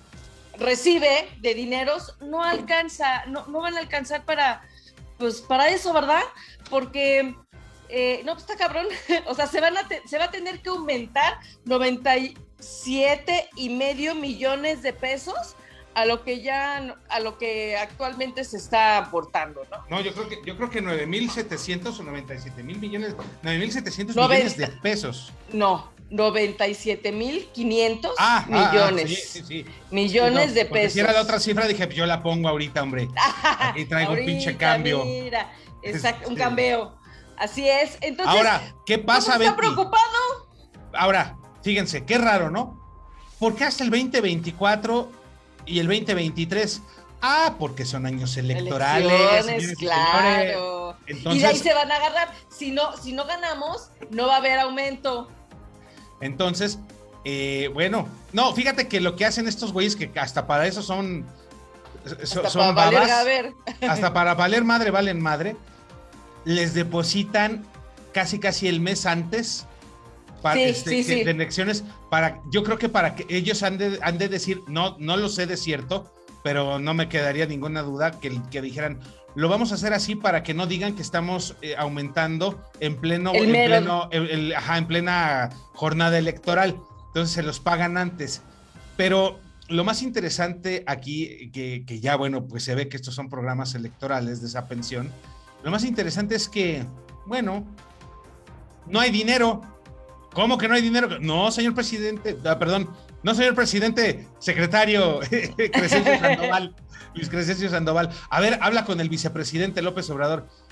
recibe de dineros, no alcanza, no, no van a alcanzar para, pues, para eso, ¿verdad? Porque, eh, no, pues está cabrón, o sea, se, van a te, se va a tener que aumentar noventa y siete y medio millones de pesos a lo que ya, a lo que actualmente se está aportando, ¿no? No, yo creo que, yo creo que nueve mil setecientos o noventa y siete mil millones, nueve mil setecientos millones de pesos. No. noventa y siete mil quinientos ah, millones. Ah, sí, sí, sí. Millones no, de pesos. Si era la otra cifra, dije, yo la pongo ahorita, hombre. Aquí traigo ahorita, un pinche cambio. Mira, exacto, este... un cambio. Así es. Entonces, ahora, ¿qué pasa, ¿cómo está Betty? preocupado? Ahora, fíjense, qué raro, ¿no? ¿Por qué hasta el veinte veinticuatro y el veinte veintitrés? Ah, porque son años electorales. Elecciones, claro. Entonces, y de ahí se van a agarrar. Si no, si no ganamos, no va a haber aumento. Entonces, eh, bueno, no, fíjate que lo que hacen estos güeyes que hasta para eso son, hasta son para babas, valer, hasta para valer madre, valen madre, les depositan casi casi el mes antes para, sí, este, sí, que, sí. de elecciones, para, yo creo que para que ellos han de, han de decir, no, no lo sé de cierto, pero no me quedaría ninguna duda que, que dijeran, lo vamos a hacer así para que no digan que estamos eh, aumentando en pleno, en, pleno el, el, ajá, en plena jornada electoral. Entonces se los pagan antes. Pero lo más interesante aquí, que, que ya, bueno, pues se ve que estos son programas electorales de esa pensión. Lo más interesante es que, bueno, no hay dinero. ¿Cómo que no hay dinero? No, señor presidente, ah, perdón, no, señor presidente, secretario Crescencio Sandoval. Luis Crescencio Sandoval. A ver, habla con el vicepresidente López Obrador.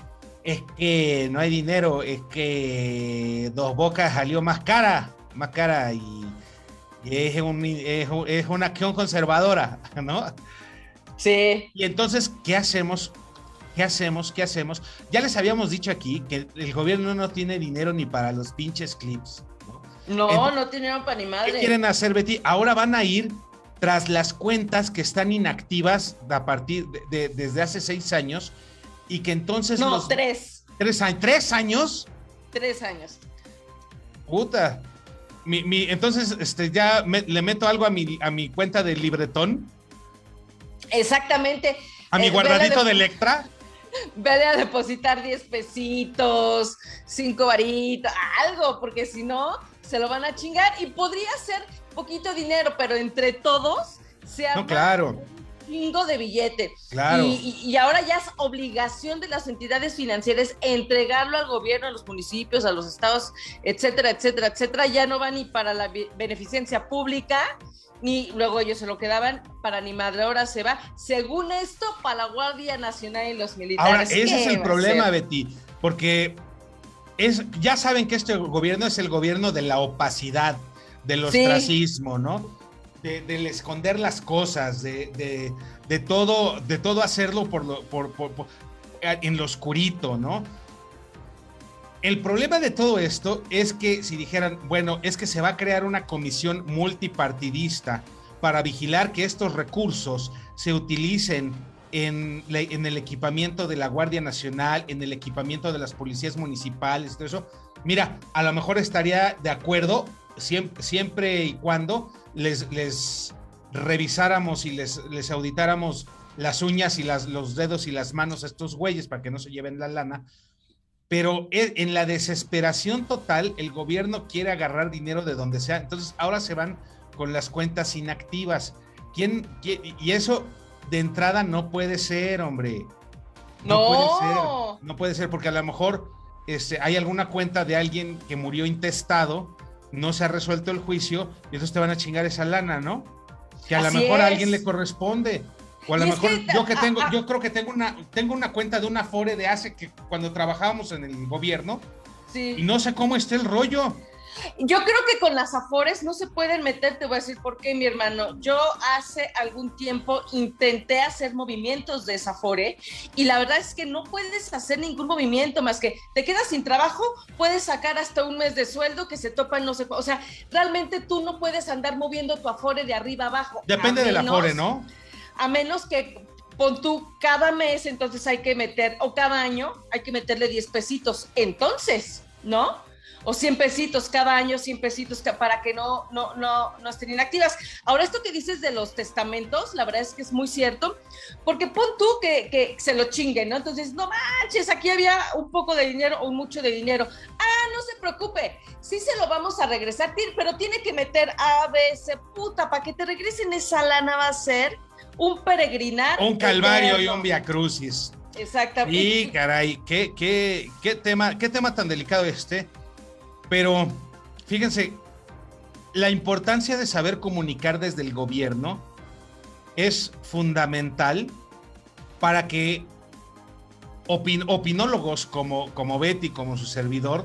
es que no hay dinero, es que Dos Bocas salió más cara, más cara y, y es, un, es, es una acción conservadora, ¿no? Sí. Y entonces, ¿qué hacemos? ¿Qué hacemos? ¿Qué hacemos? Ya les habíamos dicho aquí que el gobierno no tiene dinero ni para los pinches clips, ¿no? No, Entonces, no tienen para ni madre. ¿qué quieren hacer, Betty? Ahora van a ir tras las cuentas que están inactivas a partir de, de, desde hace seis años y que entonces... No, los, tres. ¿Tres años? ¿Tres años? Tres años. Puta. Mi, mi, entonces, este, ya me, le meto algo a mi, a mi cuenta de Libretón. Exactamente. A mi eh, guardadito de, de Electra. Vele a depositar diez pesitos, cinco varitos, algo, porque si no, se lo van a chingar y podría ser poquito dinero, pero entre todos se arma no, claro. un chingo de billete. Claro. Y, y, y ahora ya es obligación de las entidades financieras entregarlo al gobierno, a los municipios, a los estados, etcétera, etcétera, etcétera. Ya no va ni para la beneficencia pública, ni luego ellos se lo quedaban para ni madre, ahora se va, según esto, para la Guardia Nacional y los militares. Ahora, ese es el problema, Betty, porque es, ya saben que este gobierno es el gobierno de la opacidad, del ostracismo, sí. ¿no? De, del esconder las cosas, de, de, de, todo, de todo hacerlo por lo, por, por, por, en lo oscurito, ¿no? El problema de todo esto es que si dijeran, bueno, es que se va a crear una comisión multipartidista para vigilar que estos recursos se utilicen en, la, en el equipamiento de la Guardia Nacional, en el equipamiento de las policías municipales, todo eso. Mira, a lo mejor estaría de acuerdo siempre, siempre y cuando les, les revisáramos y les, les auditáramos las uñas y las, los dedos y las manos a estos güeyes para que no se lleven la lana. Pero en la desesperación total, el gobierno quiere agarrar dinero de donde sea. Entonces, ahora se van con las cuentas inactivas. ¿Quién, quién, y eso de entrada no puede ser, hombre. No, no puede ser. No puede ser, porque a lo mejor este, hay alguna cuenta de alguien que murió intestado, no se ha resuelto el juicio, y entonces te van a chingar esa lana, ¿no? Que a lo mejor a alguien le corresponde. O a lo mejor que, yo que tengo, ah, yo creo que tengo una, tengo una cuenta de una Afore de hace que cuando trabajábamos en el gobierno, sí. Y no sé cómo está el rollo. Yo creo que con las Afores no se pueden meter, te voy a decir por qué, mi hermano. Yo hace algún tiempo intenté hacer movimientos de esa Afore y la verdad es que no puedes hacer ningún movimiento más que te quedas sin trabajo, puedes sacar hasta un mes de sueldo que se topan, no sé, o sea, realmente tú no puedes andar moviendo tu Afore de arriba abajo. Depende de la Afore, ¿no? A menos que pon tú cada mes, entonces hay que meter, o cada año hay que meterle diez pesitos, entonces, ¿no? O cien pesitos cada año, cien pesitos para que no, no, no, no estén inactivas. Ahora, esto que dices de los testamentos, la verdad es que es muy cierto, porque pon tú que, que se lo chinguen, ¿no? Entonces, no manches, aquí había un poco de dinero o mucho de dinero. Ah, no se preocupe, sí se lo vamos a regresar, pero tiene que meter A, B, C, puta, para que te regresen esa lana va a ser un peregrinar. Un calvario eterno. Y un viacrucis. Exactamente. Y caray, qué, qué, qué, tema, qué tema tan delicado este. Pero fíjense, la importancia de saber comunicar desde el gobierno es fundamental para que opin, opinólogos como, como Betty, como su servidor,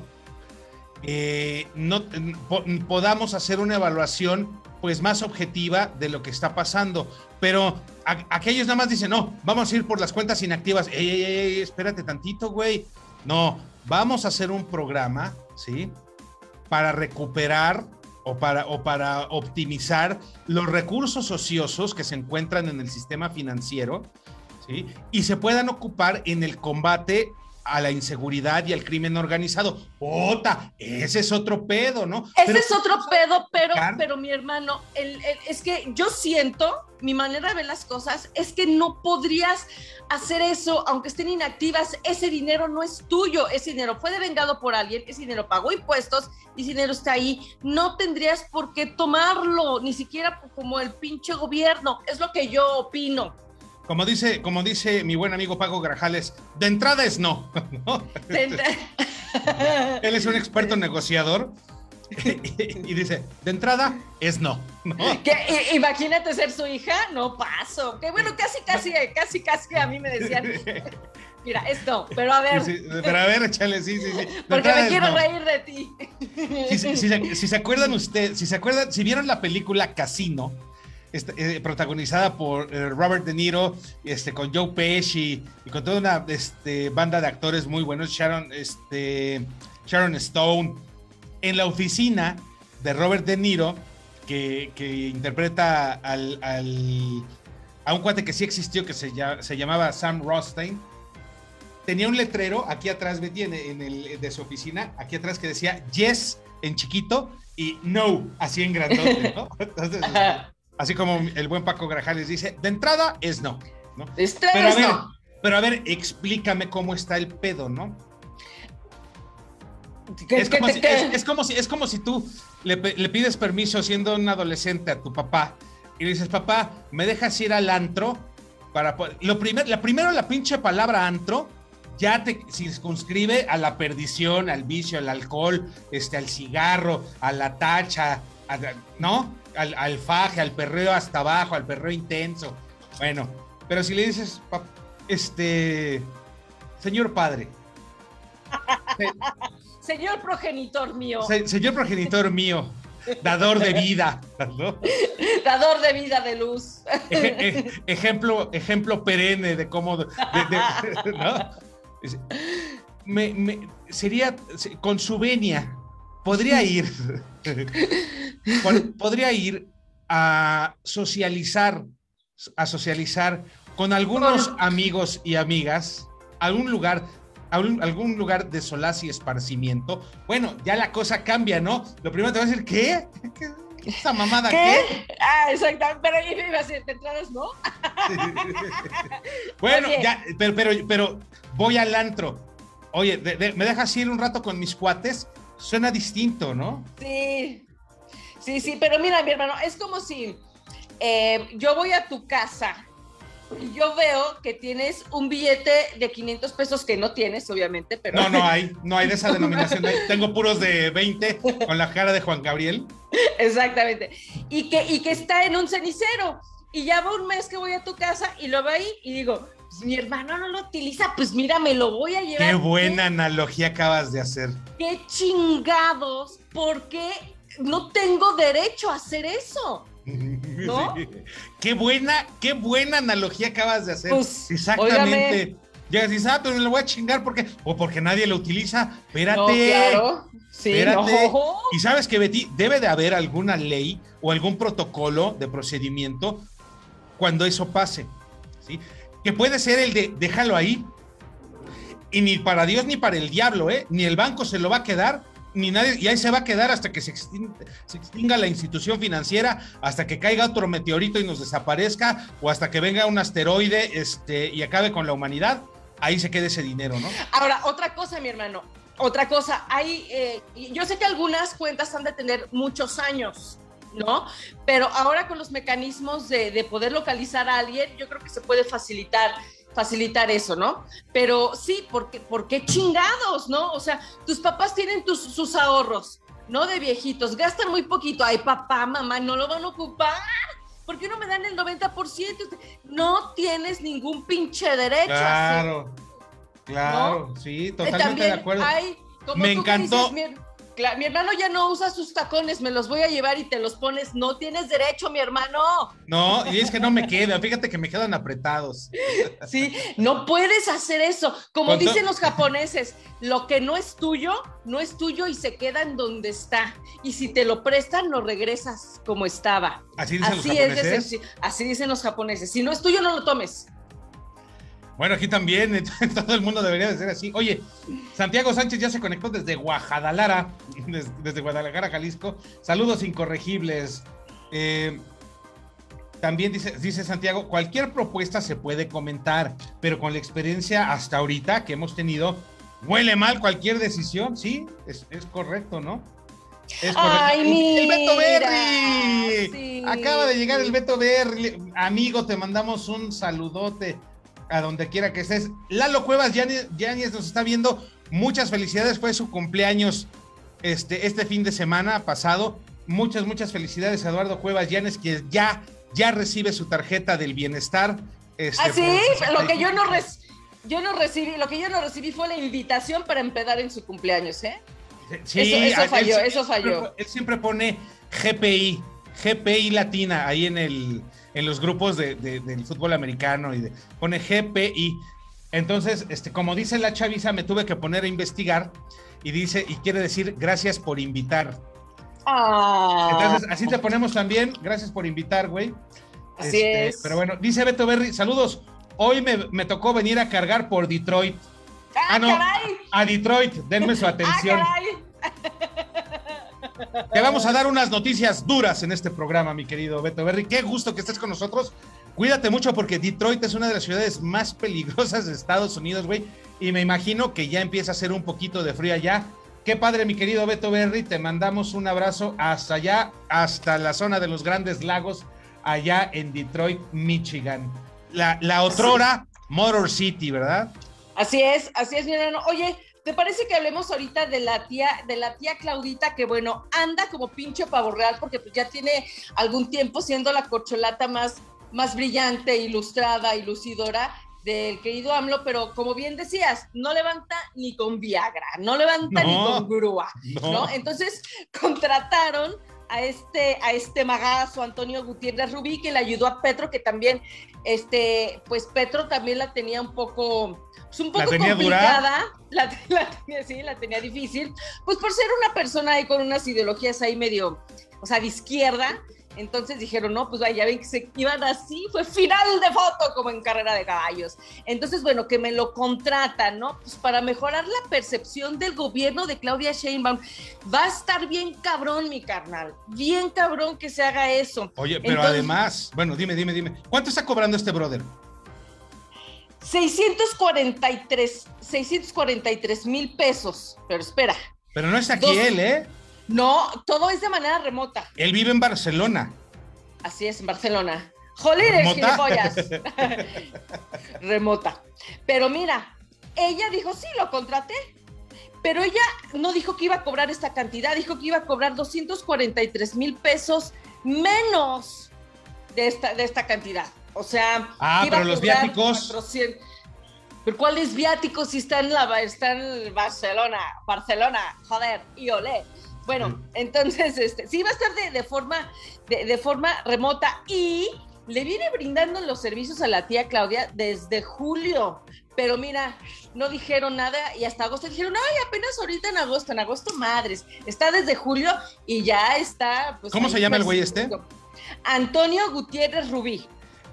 eh, no, po, podamos hacer una evaluación pues más objetiva de lo que está pasando. Pero a, aquellos nada más dicen, no, vamos a ir por las cuentas inactivas. Ey, ey, ey, espérate tantito, güey. No, vamos a hacer un programa, ¿sí? Para recuperar o para, o para optimizar los recursos ociosos que se encuentran en el sistema financiero, ¿sí? Y se puedan ocupar en el combate a la inseguridad y al crimen organizado. ¡Ota! Ese es otro pedo, ¿no? Ese pero, es otro pedo, pero, pero mi hermano, el, el, es que yo siento, mi manera de ver las cosas, es que no podrías hacer eso, aunque estén inactivas. Ese dinero no es tuyo, ese dinero fue devengado por alguien, ese dinero pagó impuestos, ese dinero está ahí, no tendrías por qué tomarlo, ni siquiera como el pinche gobierno, es lo que yo opino. Como dice, como dice mi buen amigo Paco Grajales, de entrada es no, ¿no? Él es un experto negociador y dice, de entrada es no, ¿no? ¿Qué? Imagínate ser su hija, no paso. Que bueno, casi, casi, casi, casi a mí me decían. Mira, esto, pero a ver. Sí, sí, pero a ver, échale, sí, sí, sí. Porque me quiero no. reír de ti. Si, si, si, si se acuerdan ustedes, si se acuerdan, si vieron la película Casino, este, eh, protagonizada por eh, Robert De Niro, este, con Joe Pesci y con toda una este, banda de actores muy buenos, Sharon, este, Sharon Stone, en la oficina de Robert De Niro, que, que interpreta al, al, a un cuate que sí existió, que se, se llamaba Sam Rothstein. Tenía un letrero aquí atrás, Betty, en, en el de su oficina, aquí atrás que decía yes en chiquito y no así en grandote, ¿no? Entonces, así como el buen Paco Grajales dice, de entrada es no, ¿no? Pero a ver, no. pero a ver, explícame cómo está el pedo, ¿no? ¿Qué, es, como qué, si, qué? Es, es, como si, es como si tú le, le pides permiso siendo un adolescente a tu papá y le dices, papá, ¿me dejas ir al antro? Para lo primer, la primero la pinche palabra antro ya te circunscribe a la perdición, al vicio, al alcohol, este, al cigarro, a la tacha, a, ¿no? Al, al faje, al perreo hasta abajo, al perreo intenso. Bueno, pero si le dices, este, señor padre. Se, señor progenitor mío. Se, señor progenitor mío, dador de vida, ¿no? Dador de vida, de luz. Ej, ejemplo, ejemplo perenne de cómo, de, de, ¿no? Me, me, sería, con su venia, podría ir, podría ir a socializar, a socializar con algunos bueno. amigos y amigas a algún lugar, a un, algún lugar de solaz y esparcimiento. Bueno, ya la cosa cambia, ¿no? Lo primero te va a decir, ¿qué? ¿Qué? ¿Esa mamada qué? qué? Ah, exactamente, pero ahí me iba a decir, ¿te entradas, no? Bueno, Oye. ya, pero, pero, pero voy al antro. Oye, de, de, ¿me dejas ir un rato con mis cuates? Suena distinto, ¿no? Sí, sí, sí, pero mira, mi hermano, es como si eh, yo voy a tu casa y yo veo que tienes un billete de quinientos pesos que no tienes, obviamente, pero... No, no hay, no hay de esa denominación. Tengo puros de veinte con la cara de Juan Gabriel. Exactamente. Y que, y que está en un cenicero. Y ya va un mes que voy a tu casa y lo veo ahí y digo, pues mi hermano no lo utiliza, pues mira, me lo voy a llevar. Qué buena analogía acabas de hacer. Qué chingados, porque no tengo derecho a hacer eso. ¿No? Sí. Qué buena, qué buena analogía acabas de hacer. Pues, exactamente. Llegas y dices, ah, pero me lo voy a chingar porque, o porque nadie lo utiliza. Espérate. No, claro. Sí, espérate. No. Y sabes que, Betty, debe de haber alguna ley o algún protocolo de procedimiento cuando eso pase, ¿sí? Que puede ser el de déjalo ahí. Y ni para Dios ni para el diablo, ¿eh? Ni el banco se lo va a quedar, ni nadie, y ahí se va a quedar hasta que se extinga, se extinga la institución financiera, hasta que caiga otro meteorito y nos desaparezca, o hasta que venga un asteroide este, y acabe con la humanidad, ahí se quede ese dinero, ¿no? Ahora, otra cosa, mi hermano, otra cosa, hay, eh, yo sé que algunas cuentas han de tener muchos años, ¿no? Pero ahora con los mecanismos de, de poder localizar a alguien, yo creo que se puede facilitar facilitar eso, ¿no? Pero sí, porque, ¿por qué chingados, no? O sea, tus papás tienen tus, sus ahorros, ¿no? De viejitos, gastan muy poquito. Ay, papá, mamá, no lo van a ocupar. ¿Por qué no me dan el noventa por ciento? No tienes ningún pinche derecho. Claro, a claro, ¿no? sí, totalmente También de acuerdo. Hay, como me tú encantó. Me dices, mi, Claro, mi hermano ya no usa sus tacones, me los voy a llevar y te los pones. No tienes derecho, mi hermano. No, y es que no me quedan, fíjate que me quedan apretados. Sí, no puedes hacer eso. Como dicen los japoneses, lo que no es tuyo, no es tuyo y se queda en donde está. Y si te lo prestan, lo regresas como estaba. Así dicen así los japoneses. Es de, así dicen los japoneses. Si no es tuyo, no lo tomes. Bueno, aquí también, todo el mundo debería de ser así. Oye, Santiago Sánchez ya se conectó desde Guadalajara, desde, desde Guadalajara, Jalisco. Saludos incorregibles. Eh, también dice, dice Santiago, cualquier propuesta se puede comentar, pero con la experiencia hasta ahorita que hemos tenido, huele mal cualquier decisión. Sí, es, es correcto, ¿no? Es correcto. Ay, el, el Beto Berry. Sí. Acaba de llegar el Beto Berry. Amigo, te mandamos un saludote a donde quiera que estés. Lalo Cuevas Yáñez nos está viendo. Muchas felicidades, fue su cumpleaños este, este fin de semana pasado. Muchas, muchas felicidades a Eduardo Cuevas Yáñez, que ya, ya recibe su tarjeta del bienestar. Este, ¿Ah, sí? Lo que yo no recibo. yo no recibí, lo que yo no recibí fue la invitación para empedar en su cumpleaños, ¿eh? Sí, eso, eso falló, él, eso falló. Siempre, él siempre pone G P I, G P I latina ahí en el, en los grupos de, de, del fútbol americano y de, pone G P I. Entonces, este, como dice la chaviza, me tuve que poner a investigar y dice, y quiere decir gracias por invitar. Ah. Entonces, así te ponemos también, gracias por invitar, güey. Así este, es. Pero bueno, dice Beto Berry, saludos. Hoy me, me tocó venir a cargar por Detroit. ¡Ah, ah no, caray! A Detroit, denme su atención. ¡Ah, caray! Te vamos a dar unas noticias duras en este programa, mi querido Beto Berry. Qué gusto que estés con nosotros. Cuídate mucho porque Detroit es una de las ciudades más peligrosas de Estados Unidos, güey. Y me imagino que ya empieza a hacer un poquito de frío allá. Qué padre, mi querido Beto Berry. Te mandamos un abrazo hasta allá, hasta la zona de los Grandes Lagos, allá en Detroit, Michigan. La, la otrora Motor City, ¿verdad? Así es, así es, mi hermano. Oye, ¿te parece que hablemos ahorita de la tía, de la tía Claudita, que bueno, anda como pinche pavo real, porque pues ya tiene algún tiempo siendo la corcholata más, más brillante, ilustrada y lucidora del querido AMLO, pero como bien decías, no levanta ni con Viagra, no levanta no, ni con grúa, no. ¿no? Entonces contrataron a este, a este magazo, Antonio Gutiérrez Rubí, que le ayudó a Petro, que también, este, pues Petro también la tenía un poco, pues un poco ¿La complicada, la, la tenía, sí, la tenía difícil, pues por ser una persona ahí con unas ideologías ahí medio, o sea, de izquierda. Entonces dijeron, no, pues vaya, ya ven que se iban así, fue final de foto como en carrera de caballos. Entonces, bueno, que me lo contratan, ¿no? Pues para mejorar la percepción del gobierno de Claudia Sheinbaum. Va a estar bien cabrón, mi carnal, bien cabrón que se haga eso. Oye, pero Entonces, además, bueno, dime, dime, dime, ¿cuánto está cobrando este brother? seiscientos cuarenta y tres mil pesos, pero espera. Pero no es aquí Dos... él, ¿eh? No, todo es de manera remota. Él vive en Barcelona. Así es, en Barcelona. ¡Jolines, gilipollas! Remota. Pero mira, ella dijo, sí, lo contraté. Pero ella no dijo que iba a cobrar esta cantidad, dijo que iba a cobrar doscientos cuarenta y tres mil pesos menos de esta, de esta cantidad. O sea, ah, iba pero a los viáticos. cuatrocientos. ¿Pero cuáles viáticos si está en, la, está en Barcelona? Barcelona, joder, y olé. Bueno, sí. Entonces, este, sí va a estar de, de, forma, de, de forma remota y le viene brindando los servicios a la tía Claudia desde julio, pero mira, no dijeron nada y hasta agosto dijeron, ay, apenas ahorita en agosto, en agosto madres, está desde julio y ya está. Pues, ¿cómo se llama el güey este? Antonio Gutiérrez Rubí.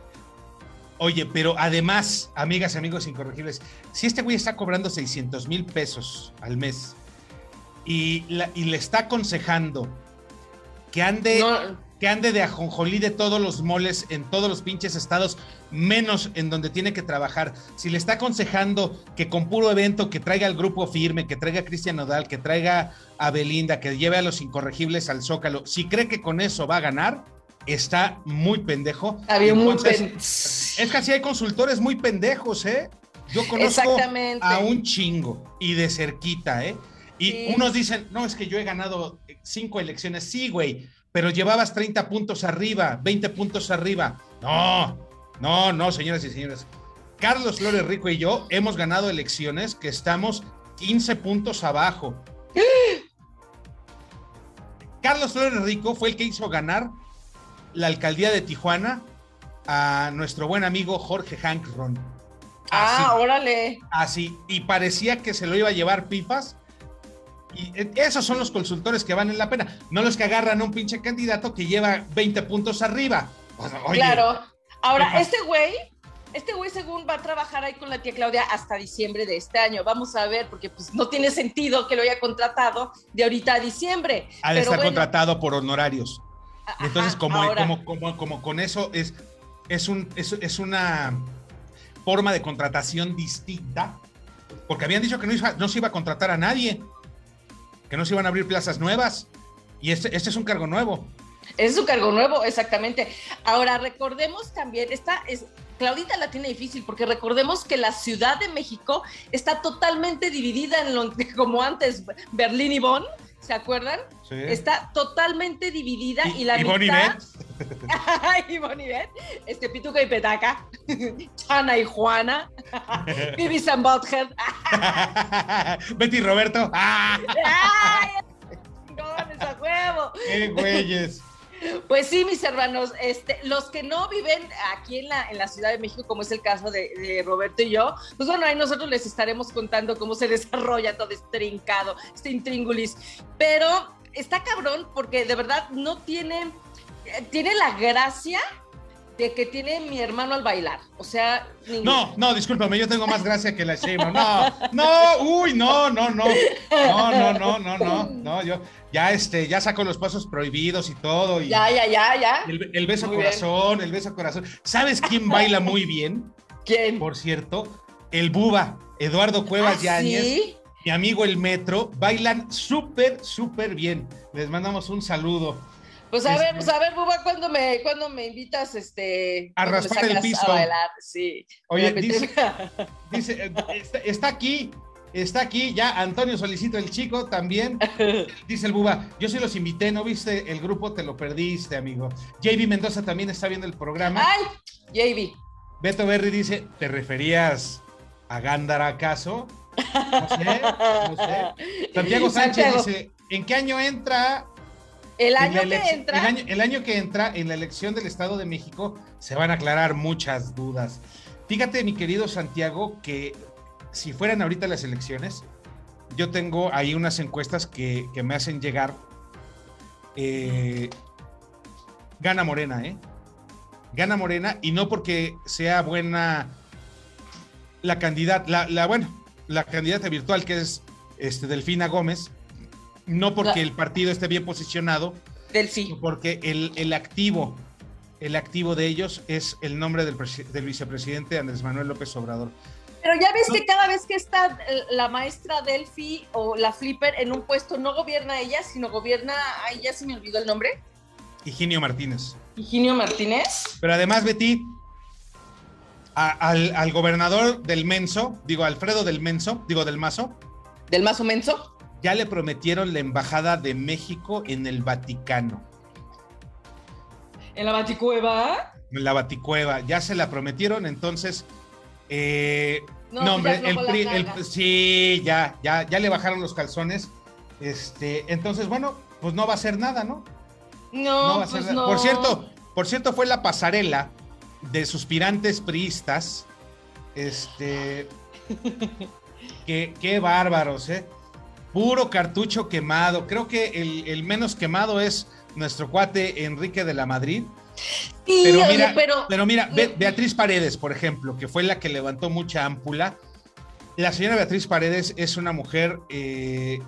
Oye, pero además, amigas y amigos incorregibles, si este güey está cobrando seiscientos mil pesos al mes, Y, la, y le está aconsejando que ande, no. que ande de ajonjolí de todos los moles en todos los pinches estados, menos en donde tiene que trabajar. Si le está aconsejando que con puro evento, que traiga al grupo firme, que traiga a Cristian Nodal, que traiga a Belinda, que lleve a los incorregibles al Zócalo, si cree que con eso va a ganar, está muy pendejo. Había Entonces, muy pen... Es que así hay consultores muy pendejos, ¿eh? Yo conozco a un chingo y de cerquita, ¿eh? Y sí. Unos dicen, no, es que yo he ganado cinco elecciones. Sí, güey, pero llevabas treinta puntos arriba, veinte puntos arriba. No, no, no, señoras y señores. Carlos Flores Rico y yo hemos ganado elecciones que estamos quince puntos abajo. Carlos Flores Rico fue el que hizo ganar la alcaldía de Tijuana a nuestro buen amigo Jorge Hank Ron. Así, ah, órale. Así, y parecía que se lo iba a llevar pipas. Y esos son los consultores que valen la pena, no los que agarran a un pinche candidato que lleva veinte puntos arriba. Oye, claro. Ahora, este güey, este güey según va a trabajar ahí con la tía Claudia hasta diciembre de este año. Vamos a ver, porque pues no tiene sentido que lo haya contratado de ahorita a diciembre. Ha de Pero estar bueno, contratado por honorarios. Ajá, entonces, como, ahora, como, como, como con eso es, es, un, es, es una forma de contratación distinta, porque habían dicho que no, iba, no se iba a contratar a nadie, que no se iban a abrir plazas nuevas, y este, este es un cargo nuevo. Es un cargo nuevo, exactamente. Ahora, recordemos también, esta es, Claudita la tiene difícil, porque recordemos que la Ciudad de México está totalmente dividida en lo como antes Berlín y Bonn, ¿se acuerdan? Sí. Está totalmente dividida y, y la y mitad... Ay, Bonibet, este Pituca y Petaca, Chana y Juana, Vivis and Butthead. Betty y Roberto. ¡Ay! ¡Chingones a huevo! ¡Qué güeyes! Pues sí, mis hermanos, este, los que no viven aquí en la, en la Ciudad de México, como es el caso de, de Roberto y yo, pues bueno, ahí nosotros les estaremos contando cómo se desarrolla todo este trincado, este intríngulis. Pero está cabrón porque de verdad no tiene, tiene la gracia de que tiene mi hermano al bailar. O sea, ninguna. No, no, discúlpame, yo tengo más gracia que la Sheinbaum. No, no, uy, no, no, no. No, no, no, no, no, no, yo ya este, ya saco los pasos prohibidos y todo. Y ya, ya, ya, ya. El, el beso a corazón, bien. El beso a corazón. ¿Sabes quién baila muy bien? ¿Quién? Por cierto, el Buba, Eduardo Cuevas ¿Ah, Yáñez. sí? Mi amigo el Metro, bailan súper, súper bien. Les mandamos un saludo. Pues a este, ver, pues a ver, Buba, ¿cuándo me, ¿cuándo me invitas este, a raspar el piso? A bailar, sí. Oye, dice, dice está, está aquí, está aquí ya Antonio Solicito el Chico también. Dice el Buba, yo sí los invité, ¿no viste el grupo? Te lo perdiste, amigo. J B Mendoza también está viendo el programa. ¡Ay! J B. Beto Berry dice, ¿te referías a Gándara acaso? No sé, no sé. Santiago Sánchez Santiago. Dice, ¿en qué año entra? El año que entra. El año, el año que entra en la elección del Estado de México se van a aclarar muchas dudas. Fíjate, mi querido Santiago, que si fueran ahorita las elecciones, yo tengo ahí unas encuestas que, que me hacen llegar. Eh, gana Morena, ¿eh? Gana Morena, y no porque sea buena la candidata, la, la, bueno, la candidata virtual que es este, Delfina Gómez. No porque el partido esté bien posicionado, Delfi. porque el, el activo, el activo de ellos es el nombre del, del vicepresidente Andrés Manuel López Obrador. Pero ya ves no. que cada vez que está la maestra Delfi o la Flipper en un puesto, no gobierna ella, sino gobierna, ay, ya se me olvidó el nombre. Higinio Martínez. Higinio Martínez. Pero además, Betty, a, al, al gobernador del Menso, digo, Alfredo del Menso, digo, del Mazo. ¿Del Mazo Menso? Ya le prometieron la embajada de México en el Vaticano. ¿En la Baticueva? En la Baticueva, ya se la prometieron, entonces, eh, no, no hombre, el, PRI, el, sí, ya, ya, ya le bajaron los calzones, este, entonces, bueno, pues no va a hacer nada, ¿no? No, no va a pues hacer no. Por cierto, por cierto, fue la pasarela de suspirantes priistas, este, que, qué bárbaros, ¿eh? Puro cartucho quemado. Creo que el, el menos quemado es nuestro cuate Enrique de la Madrid. Sí, pero, oye, mira, pero... pero mira, Be Beatriz Paredes, por ejemplo, que fue la que levantó mucha ámpula. La señora Beatriz Paredes es una mujer eh,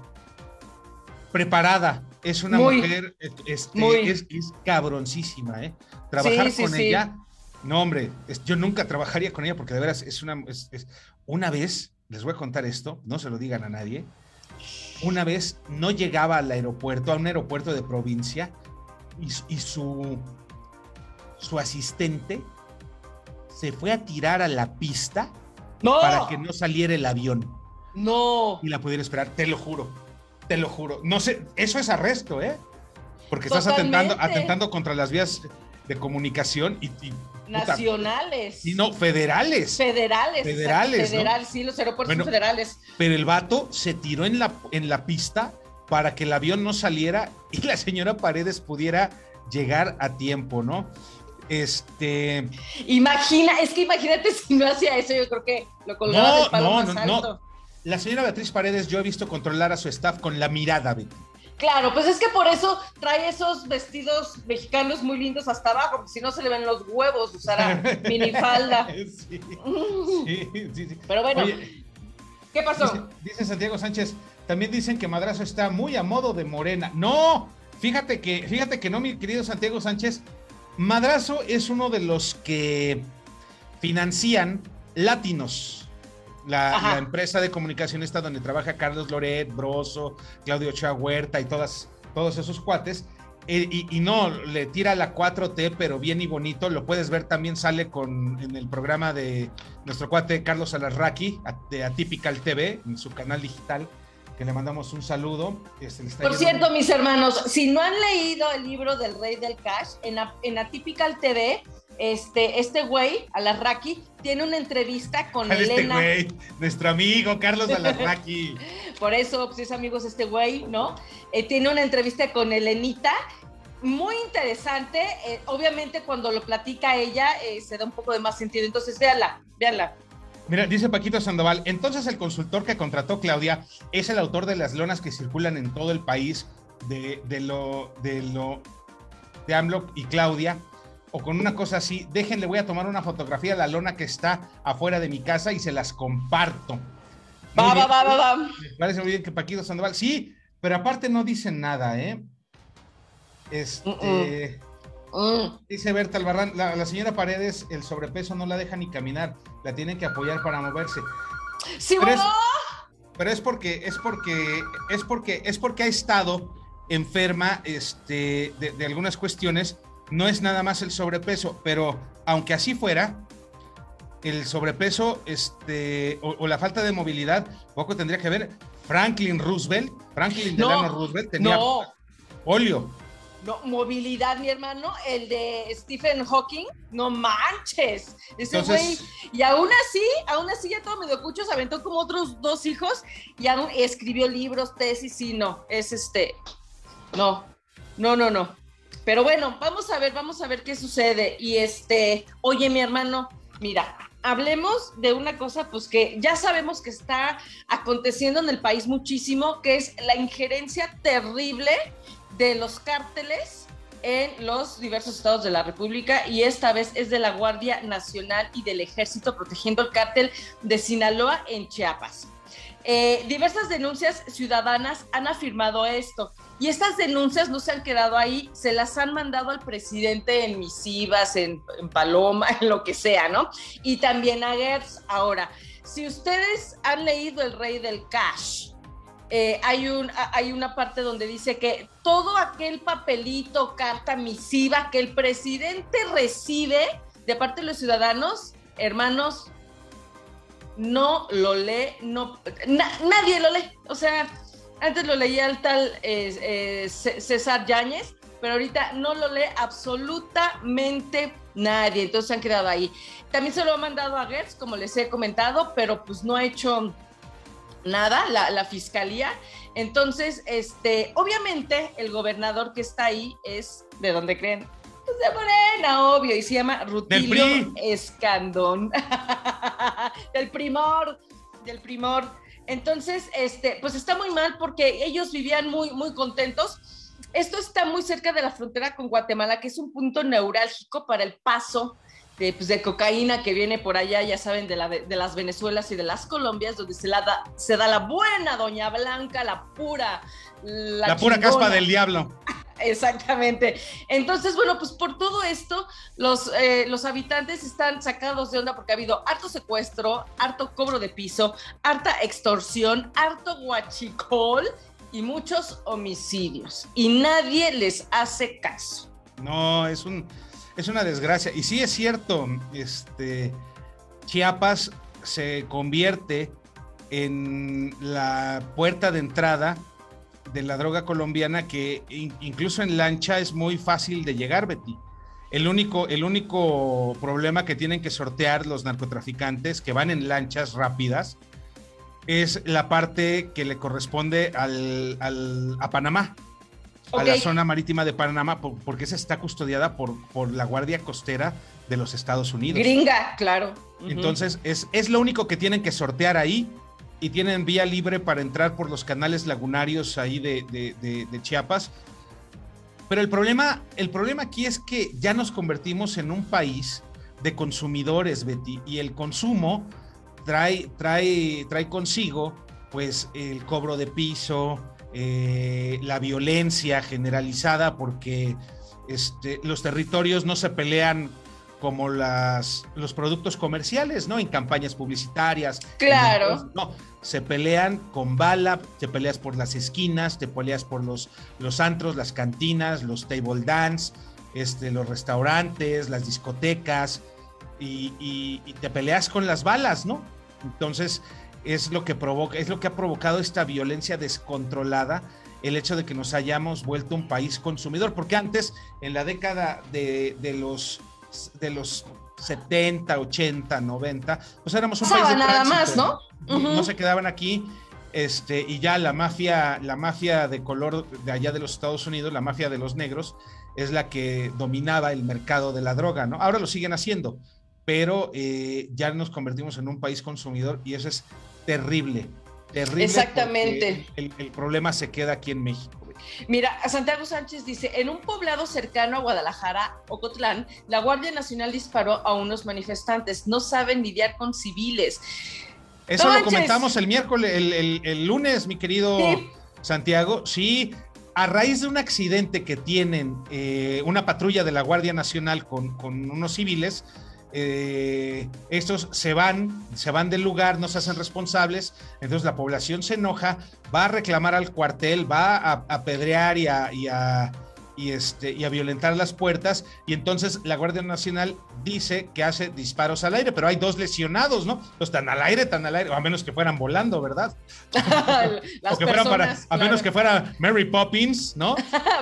preparada. Es una muy, mujer, este, muy. Es, es cabroncísima, ¿eh? Trabajar sí, sí, con sí. ella, no, hombre, es, yo nunca trabajaría con ella porque de veras es una... Es, es, una vez, les voy a contar esto, no se lo digan a nadie. Una vez no llegaba al aeropuerto, a un aeropuerto de provincia, y, y su, su asistente se fue a tirar a la pista ¡No! Para que no saliera el avión. No. Y la pudiera esperar, te lo juro, te lo juro. No sé, eso es arresto, ¿eh? Porque estás atentando, atentando contra las vías de comunicación y... y nacionales. Y no, federales. Federales. Federales, Federal, ¿no? Sí, los aeropuertos bueno, son federales. Pero el vato se tiró en la, en la pista para que el avión no saliera y la señora Paredes pudiera llegar a tiempo, ¿no? Este... Imagina, es que imagínate si no hacía eso, yo creo que lo colgaba no, del palo no, más no, alto. No. La señora Beatriz Paredes, yo he visto controlar a su staff con la mirada, Betty. Claro, pues es que por eso trae esos vestidos mexicanos muy lindos hasta abajo, porque si no se le ven los huevos, usará minifalda. Sí, sí, sí, sí. Pero bueno, oye, ¿qué pasó? Dice, dice Santiago Sánchez, también dicen que Madrazo está muy a modo de Morena. No, fíjate que, fíjate que no, mi querido Santiago Sánchez, Madrazo es uno de los que financian Latinos. La, la empresa de comunicación esta donde trabaja Carlos Loret, Broso, Claudio Ochoa Huerta y todas, todos esos cuates, eh, y, y no, le tira la cuatro T, pero bien y bonito, lo puedes ver, también sale con, en el programa de nuestro cuate Carlos Alarraqui, de Atypical T V, en su canal digital, que le mandamos un saludo. Este, le está Por yendo... cierto, mis hermanos, si no han leído el libro del Rey del Cash, en, en Atypical T V, este, este güey, Alarraqui, tiene una entrevista con este Elena. Este güey, nuestro amigo Carlos Alarraqui. Por eso, pues es amigos este güey, ¿no? Eh, tiene una entrevista con Elenita, muy interesante. Eh, obviamente, cuando lo platica ella, eh, se da un poco de más sentido. Entonces, véanla, véanla. Mira, dice Paquito Sandoval, entonces el consultor que contrató Claudia es el autor de las lonas que circulan en todo el país de, de lo de lo de AMLO y Claudia, o con una cosa así. Déjenle, voy a tomar una fotografía de la lona que está afuera de mi casa y se las comparto. Va, va, va, va, va. Me parece muy bien que Paquito Sandoval, sí, pero aparte no dicen nada, ¿eh? Este... Uh -uh. Mm. Dice Berta Albarrán, la, la señora Paredes, el sobrepeso no la deja ni caminar, la tienen que apoyar para moverse. Sí, pero, bueno. es, pero es porque, es porque, es porque, es porque ha estado enferma este, de, de algunas cuestiones. No es nada más el sobrepeso, pero aunque así fuera, el sobrepeso este, o, o la falta de movilidad, poco tendría que ver. Franklin Roosevelt, Franklin Delano no, Roosevelt tenía no. polio. No, movilidad, mi hermano, el de Stephen Hawking, no manches, ese güey, y aún así, aún así ya todo medio cucho, se aventó como otros dos hijos, y aún escribió libros, tesis, y no, es este, no, no, no, no, pero bueno, vamos a ver, vamos a ver qué sucede, y este, oye, mi hermano, mira, hablemos de una cosa, pues que ya sabemos que está aconteciendo en el país muchísimo, que es la injerencia terrible de los cárteles en los diversos estados de la República, y esta vez es de la Guardia Nacional y del Ejército protegiendo el cártel de Sinaloa en Chiapas. Eh, diversas denuncias ciudadanas han afirmado esto, y estas denuncias no se han quedado ahí, se las han mandado al presidente en misivas, en, en Paloma, en lo que sea, ¿no? Y también a Gertz. Ahora, si ustedes han leído El Rey del Cash, Eh, hay, un, hay una parte donde dice que todo aquel papelito, carta, misiva que el presidente recibe de parte de los ciudadanos, hermanos, no lo lee, no, na, nadie lo lee. O sea, antes lo leía el tal eh, eh, César Yáñez, pero ahorita no lo lee absolutamente nadie. Entonces se han quedado ahí. También se lo ha mandado a Gertz, como les he comentado, pero pues no ha hecho nada, la, la fiscalía. Entonces, este, obviamente, el gobernador que está ahí es, ¿de dónde creen? Pues de Morena, obvio, y se llama Rutilio Escandón. del primor, del primor. Entonces, este, pues está muy mal porque ellos vivían muy, muy contentos. Esto está muy cerca de la frontera con Guatemala, que es un punto neurálgico para el paso De, pues de cocaína que viene por allá, ya saben, de, la, de las Venezuelas y de las Colombias, donde se, la da, se da la buena Doña Blanca, la pura... La, la pura caspa del diablo. Exactamente. Entonces, bueno, pues por todo esto, los, eh, los habitantes están sacados de onda porque ha habido harto secuestro, harto cobro de piso, harta extorsión, harto guachicol y muchos homicidios. Y nadie les hace caso. No, es un... Es una desgracia. Y sí es cierto, este, Chiapas se convierte en la puerta de entrada de la droga colombiana, que in, incluso en lancha es muy fácil de llegar, Betty. El único, el único problema que tienen que sortear los narcotraficantes que van en lanchas rápidas es la parte que le corresponde al, al, a Panamá. Okay. A la zona marítima de Panamá, porque esa está custodiada por, por la Guardia Costera de los Estados Unidos. Gringa, claro. Uh-huh. Entonces, es, es lo único que tienen que sortear ahí, y tienen vía libre para entrar por los canales lagunarios ahí de, de, de, de Chiapas. Pero el problema, el problema aquí es que ya nos convertimos en un país de consumidores, Betty, y el consumo trae, trae, trae consigo, pues, el cobro de piso, Eh, la violencia generalizada, porque este, los territorios no se pelean como las, los productos comerciales, ¿no? En campañas publicitarias. Claro. En, no, se pelean con bala, te peleas por las esquinas, te peleas por los, los antros, las cantinas, los table dance, este, los restaurantes, las discotecas, y, y, y te peleas con las balas, ¿no? Entonces, es lo que provoca, es lo que ha provocado esta violencia descontrolada, el hecho de que nos hayamos vuelto un país consumidor, porque antes, en la década de, de los de los setenta, ochenta, noventa, pues éramos un Pasaba país de nada tránsito, más, ¿no? ¿no? Uh-huh. No se quedaban aquí, este, y ya la mafia, la mafia de color de allá de los Estados Unidos, la mafia de los negros, es la que dominaba el mercado de la droga, ¿no? Ahora lo siguen haciendo, pero eh, ya nos convertimos en un país consumidor y eso es terrible, terrible. Exactamente. El, el problema se queda aquí en México. Mira, Santiago Sánchez dice, en un poblado cercano a Guadalajara, Ocotlán, la Guardia Nacional disparó a unos manifestantes. No saben lidiar con civiles. Eso no lo comentamos el miércoles, el, el, el lunes, mi querido sí. Santiago. Sí, a raíz de un accidente que tienen eh, una patrulla de la Guardia Nacional con, con unos civiles, Eh, estos se van, se van del lugar, no se hacen responsables, entonces la población se enoja, va a reclamar al cuartel, va a apedrear y a, y a, y este, y a violentar las puertas, y entonces la Guardia Nacional dice que hace disparos al aire, pero hay dos lesionados, ¿no? Pues tan al aire, tan al aire, o a menos que fueran volando, ¿verdad? Las o que personas, fueran para, a claro. menos que fuera Mary Poppins, ¿no?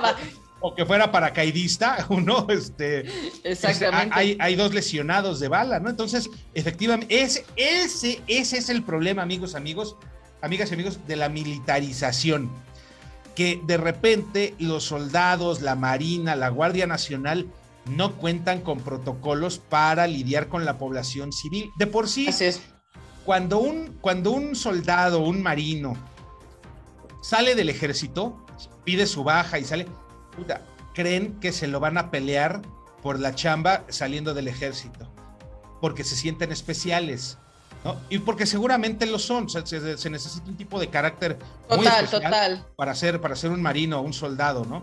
O que fuera paracaidista, uno, este... Exactamente. Hay, hay dos lesionados de bala, ¿no? Entonces, efectivamente, ese, ese, ese es el problema, amigos, amigos, amigas y amigos, de la militarización. Que de repente los soldados, la Marina, la Guardia Nacional no cuentan con protocolos para lidiar con la población civil. De por sí, así es. Cuando un, cuando un soldado, un marino, sale del ejército, pide su baja y sale... Puta, creen que se lo van a pelear por la chamba saliendo del ejército, porque se sienten especiales, ¿no? Y porque seguramente lo son, o sea, se, se necesita un tipo de carácter total, muy especial total. para ser, para ser un marino o un soldado, ¿no?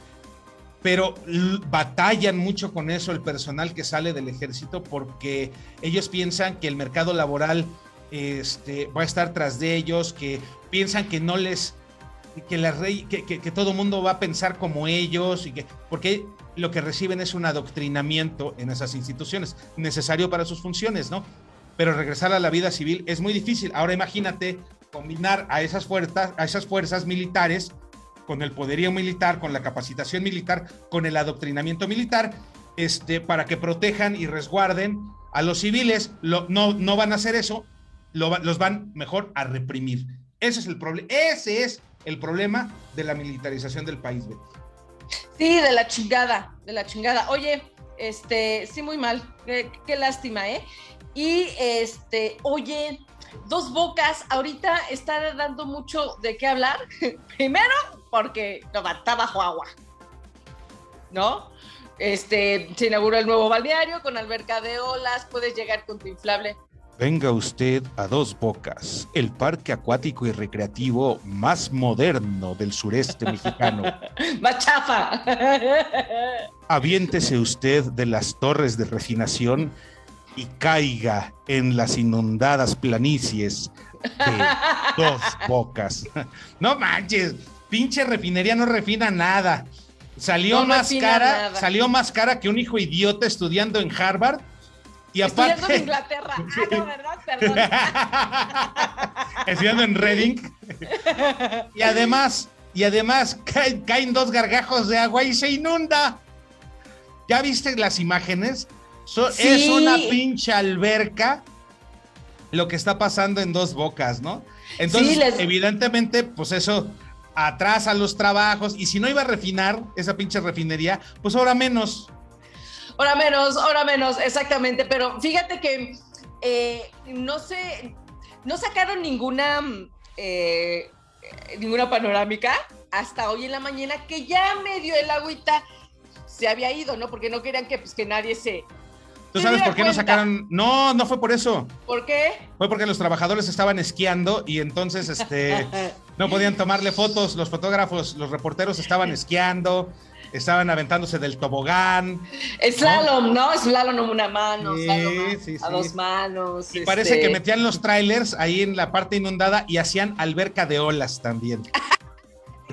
Pero l- batallan mucho con eso el personal que sale del ejército, porque ellos piensan que el mercado laboral este, va a estar tras de ellos, que piensan que no les... que, la rey, que, que, que todo mundo va a pensar como ellos, y que, porque lo que reciben es un adoctrinamiento en esas instituciones, necesario para sus funciones, ¿no? Pero regresar a la vida civil es muy difícil. Ahora imagínate combinar a esas fuerzas, a esas fuerzas militares con el poderío militar, con la capacitación militar, con el adoctrinamiento militar, este, para que protejan y resguarden a los civiles. Lo, no, no van a hacer eso, lo, los van mejor a reprimir. Ese es el problema, ese es el problema de la militarización del país, Betty. Sí, de la chingada, de la chingada. Oye, este, sí, muy mal, qué, qué lástima, ¿eh? Y, este, oye, Dos Bocas ahorita está dando mucho de qué hablar. Primero, porque no, está bajo agua, ¿no? Este, se inauguró el nuevo balneario con alberca de olas, puedes llegar con tu inflable. Venga usted a Dos Bocas, el parque acuático y recreativo más moderno del sureste mexicano. ¡Más chafa! Aviéntese usted de las torres de refinación y caiga en las inundadas planicies de Dos Bocas. No manches, pinche refinería no refina nada. Salió No más refina cara, nada. salió más cara que un hijo idiota estudiando en Harvard. Y Estudiando aparte, en Inglaterra. Ah, no, ¿verdad? Perdón. estudiando en Reading. Y además, y además caen, caen dos gargajos de agua y se inunda. ¿Ya viste las imágenes? So, Sí. Es una pinche alberca lo que está pasando en Dos Bocas, ¿no? Entonces, Sí, les- evidentemente, pues eso atrasa los trabajos. Y si no iba a refinar esa pinche refinería, pues ahora menos. Ahora menos, ahora menos, exactamente. Pero fíjate que eh, no sé, no sacaron ninguna, eh, ninguna panorámica hasta hoy en la mañana, que ya medio el agüita se había ido, ¿no? Porque no querían que, pues, que nadie se... ¿Tú se sabes diera por qué no cuenta. sacaron? No, no fue por eso. ¿Por qué? Fue porque los trabajadores estaban esquiando y entonces este, no podían tomarle fotos. Los fotógrafos, los reporteros estaban esquiando, estaban aventándose del tobogán. Slalom, ¿no? Slalom a una mano, Sí, slalom a, sí, a sí. dos manos. Y parece este... que metían los trailers ahí en la parte inundada y hacían alberca de olas también.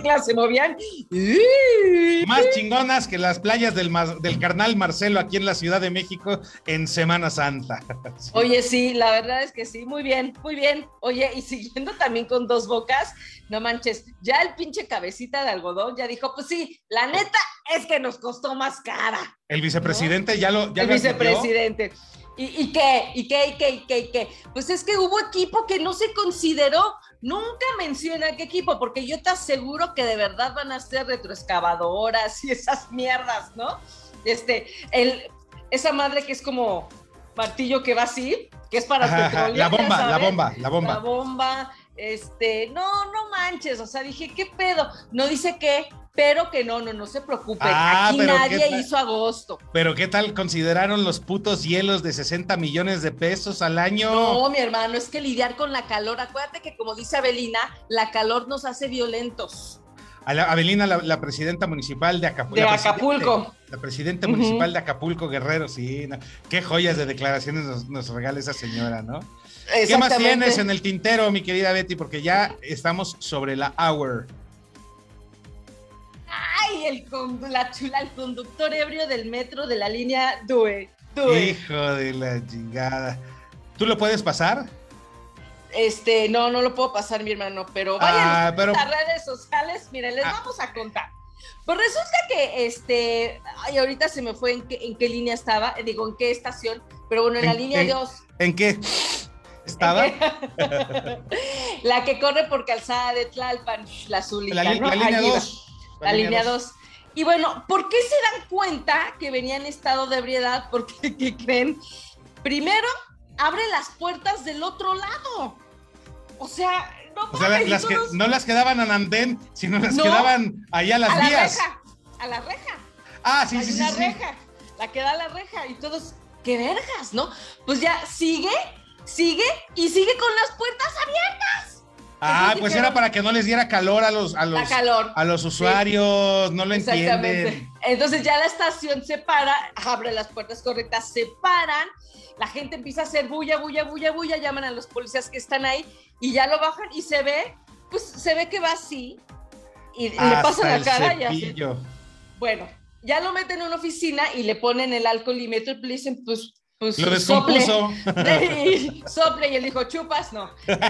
chanclas se movían. Más chingonas que las playas del, del carnal Marcelo aquí en la Ciudad de México en Semana Santa. Sí. Oye, sí, la verdad es que sí, muy bien, muy bien. Oye, y siguiendo también con Dos Bocas, no manches, ya el pinche cabecita de algodón ya dijo, pues sí, la neta es que nos costó más cara. El vicepresidente, ¿no? ya lo ya El lo vicepresidente. ¿Y, ¿Y qué? ¿Y qué? ¿Y qué? ¿Y qué? ¿Y qué? Pues es que hubo equipo que no se consideró. Nunca menciona qué equipo, porque yo te aseguro que de verdad van a ser retroexcavadoras y esas mierdas, ¿no? Este, el, esa madre que es como martillo que va así, que es para ajá, petróleo. La bomba, la bomba, la bomba. La bomba, este, no, no manches, o sea, dije, ¿qué pedo? No dice qué, pero que no, no, no se preocupen, ah, aquí nadie hizo agosto. Pero ¿qué tal consideraron los putos hielos de sesenta millones de pesos al año? No, mi hermano, es que lidiar con la calor, acuérdate que como dice Abelina, la calor nos hace violentos. A la, Abelina, la, la presidenta municipal de Acapulco. De la Acapulco. La presidenta uh-huh. municipal de Acapulco, Guerrero, sí. No, qué joyas de declaraciones nos, nos regala esa señora, ¿no? ¿Qué más tienes en el tintero, mi querida Betty? Porque ya estamos sobre la hour. Ay, el, la chula, el conductor ebrio del metro de la línea Due. Due. Hijo de la chingada. ¿Tú lo puedes pasar? Este, no, no lo puedo pasar, mi hermano, pero vayan ah, a pero... las redes sociales, miren, les ah. vamos a contar. Pues resulta que, este, ay, ahorita se me fue en qué, en qué línea estaba, digo, en qué estación, pero bueno, en, en la línea en, dos. ¿En qué estaba? ¿En qué? La que corre por Calzada de Tlalpan, la azulita, la, ¿no? La línea dos. La, la línea dos. Y bueno, ¿por qué se dan cuenta que venía en estado de ebriedad? Porque, ¿qué creen? Primero, abre las puertas del otro lado. O sea, no o sea, las, las todos... que, no las quedaban en andén, sino las no, quedaban allá a las a vías. La reja, a la reja. Ah, sí, Hay sí, una sí. reja, sí. La que da a la reja y todos, qué vergas, ¿no? Pues ya sigue, sigue y sigue con las puertas abiertas. Ah, Entonces, pues dijeron, era para que no les diera calor a los, a los, calor. A los usuarios, sí. No lo entienden. Entonces ya la estación se para, abre las puertas correctas, se paran, la gente empieza a hacer bulla, bulla, bulla, bulla, llaman a los policías que están ahí y ya lo bajan y se ve, pues se ve que va así y Hasta le pasan la cara cepillo. y así. Bueno, ya lo meten en una oficina y le ponen el alcoholímetro y le dicen, pues, pues lo descompuso. Sople. Y, sople y él dijo, chupas, no.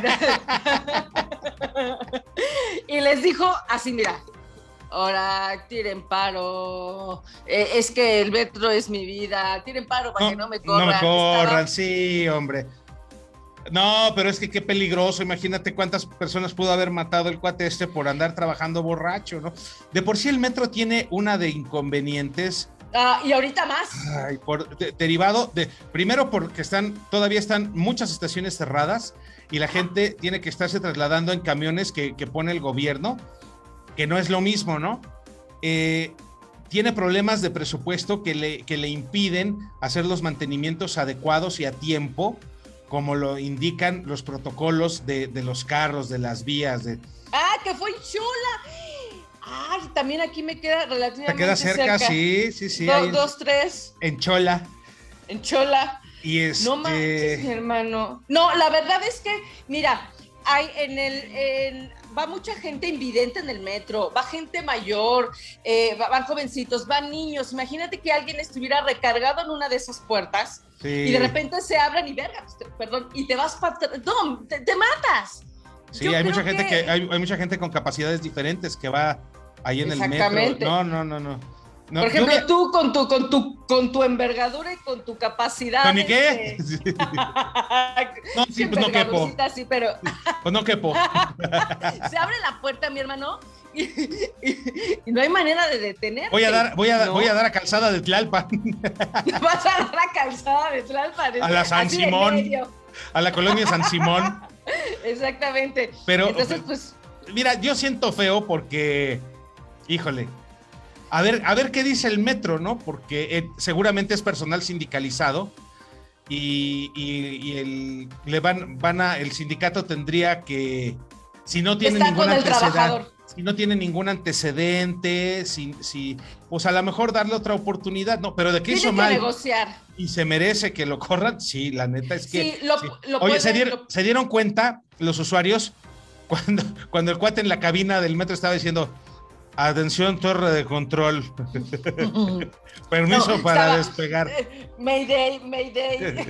Y les dijo así, mira, ahora tiren paro, eh, es que el metro es mi vida, tiren paro para no, que no me corran. No me corran, Estaba... sí, hombre. No, pero es que qué peligroso, imagínate cuántas personas pudo haber matado el cuate este por andar trabajando borracho, ¿no? De por sí el metro tiene una de inconvenientes. Ah, y ahorita más. Ay, por, de, derivado de, primero porque están, todavía están muchas estaciones cerradas y la gente tiene que estarse trasladando en camiones que, que pone el gobierno, que no es lo mismo, ¿no? Eh, tiene problemas de presupuesto que le, que le impiden hacer los mantenimientos adecuados y a tiempo, como lo indican los protocolos de, de los carros, de las vías. De... Ah, que fue en Chola. Ah, también aquí me queda relativamente ¿Te queda cerca? cerca. Sí, sí, sí. Dos, dos, tres. En Chola. En Chola. Y este... No manches, mi hermano. No, la verdad es que, mira, hay en el... En, va mucha gente invidente en el metro, va gente mayor, eh, van jovencitos, van niños. Imagínate que alguien estuviera recargado en una de esas puertas sí. y de repente se abran y vergas, perdón, y te vas para... No, te, te matas. Sí, hay mucha gente que, que hay, hay mucha gente con capacidades diferentes que va ahí en el metro. No, no, no, no. no Por ejemplo, lluvia... tú con tu, con tu, con tu envergadura y con tu capacidad. ¿Con mi qué? De... Sí. No, sí, pues no quepo. Sí, pero... Pues no quepo. Se abre la puerta, mi hermano, y, y, y no hay manera de detener. Voy a dar, voy a, ¿no? voy a dar a Calzada de Tlalpan. Vas a dar a Calzada de Tlalpan. A la San Simón. A la colonia San Simón. Exactamente. Pero, entonces, pues... mira, yo siento feo porque, híjole, a ver, a ver qué dice el metro, ¿no? Porque eh, seguramente es personal sindicalizado y, y, y el, le van, van a, el sindicato tendría que, si no tiene Está ningún antecedente, si no tiene ningún antecedente, si, si, pues a lo mejor darle otra oportunidad, no, pero de que tiene hizo que mal negociar. Y se merece que lo corran, sí, la neta es que sí, lo, sí. Lo Oye, puede, se, dieron, lo... se dieron cuenta los usuarios cuando, cuando el cuate en la cabina del metro estaba diciendo, Atención, torre de control. Permiso no, para estaba, despegar. Mayday, Mayday.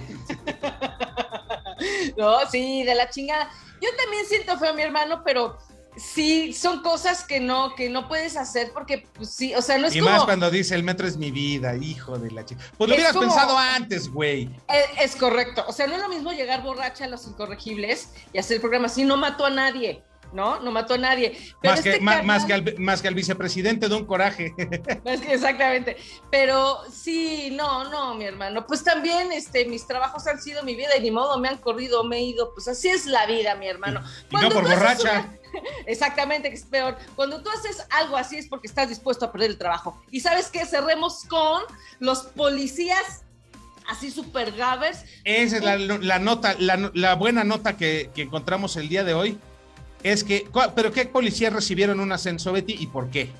No, sí, de la chingada. Yo también siento feo a mi hermano, pero sí, son cosas que no, que no puedes hacer porque, pues sí, o sea, no es y como... Y más cuando dice el metro es mi vida, hijo de la chica. Pues lo hubieras como... pensado antes, güey. Es, es correcto, o sea, no es lo mismo llegar borracha a Los Incorregibles y hacer el programa así, no mató a nadie. ¿No? No mató a nadie. Pero más, que, este más, carnal, más, que al, más que al vicepresidente de un coraje. Más que, exactamente. Pero sí, no, no, mi hermano. Pues también este, mis trabajos han sido mi vida y ni modo, me han corrido, me he ido. Pues así es la vida, mi hermano. Y, y no por borracha. Una... Exactamente, que es peor. Cuando tú haces algo así es porque estás dispuesto a perder el trabajo. ¿Y sabes qué? Cerremos con los policías así super gavers. Esa es la, la nota, la, la buena nota que, que encontramos el día de hoy. Es que, ¿pero qué policías recibieron un ascenso, Betty, y por qué?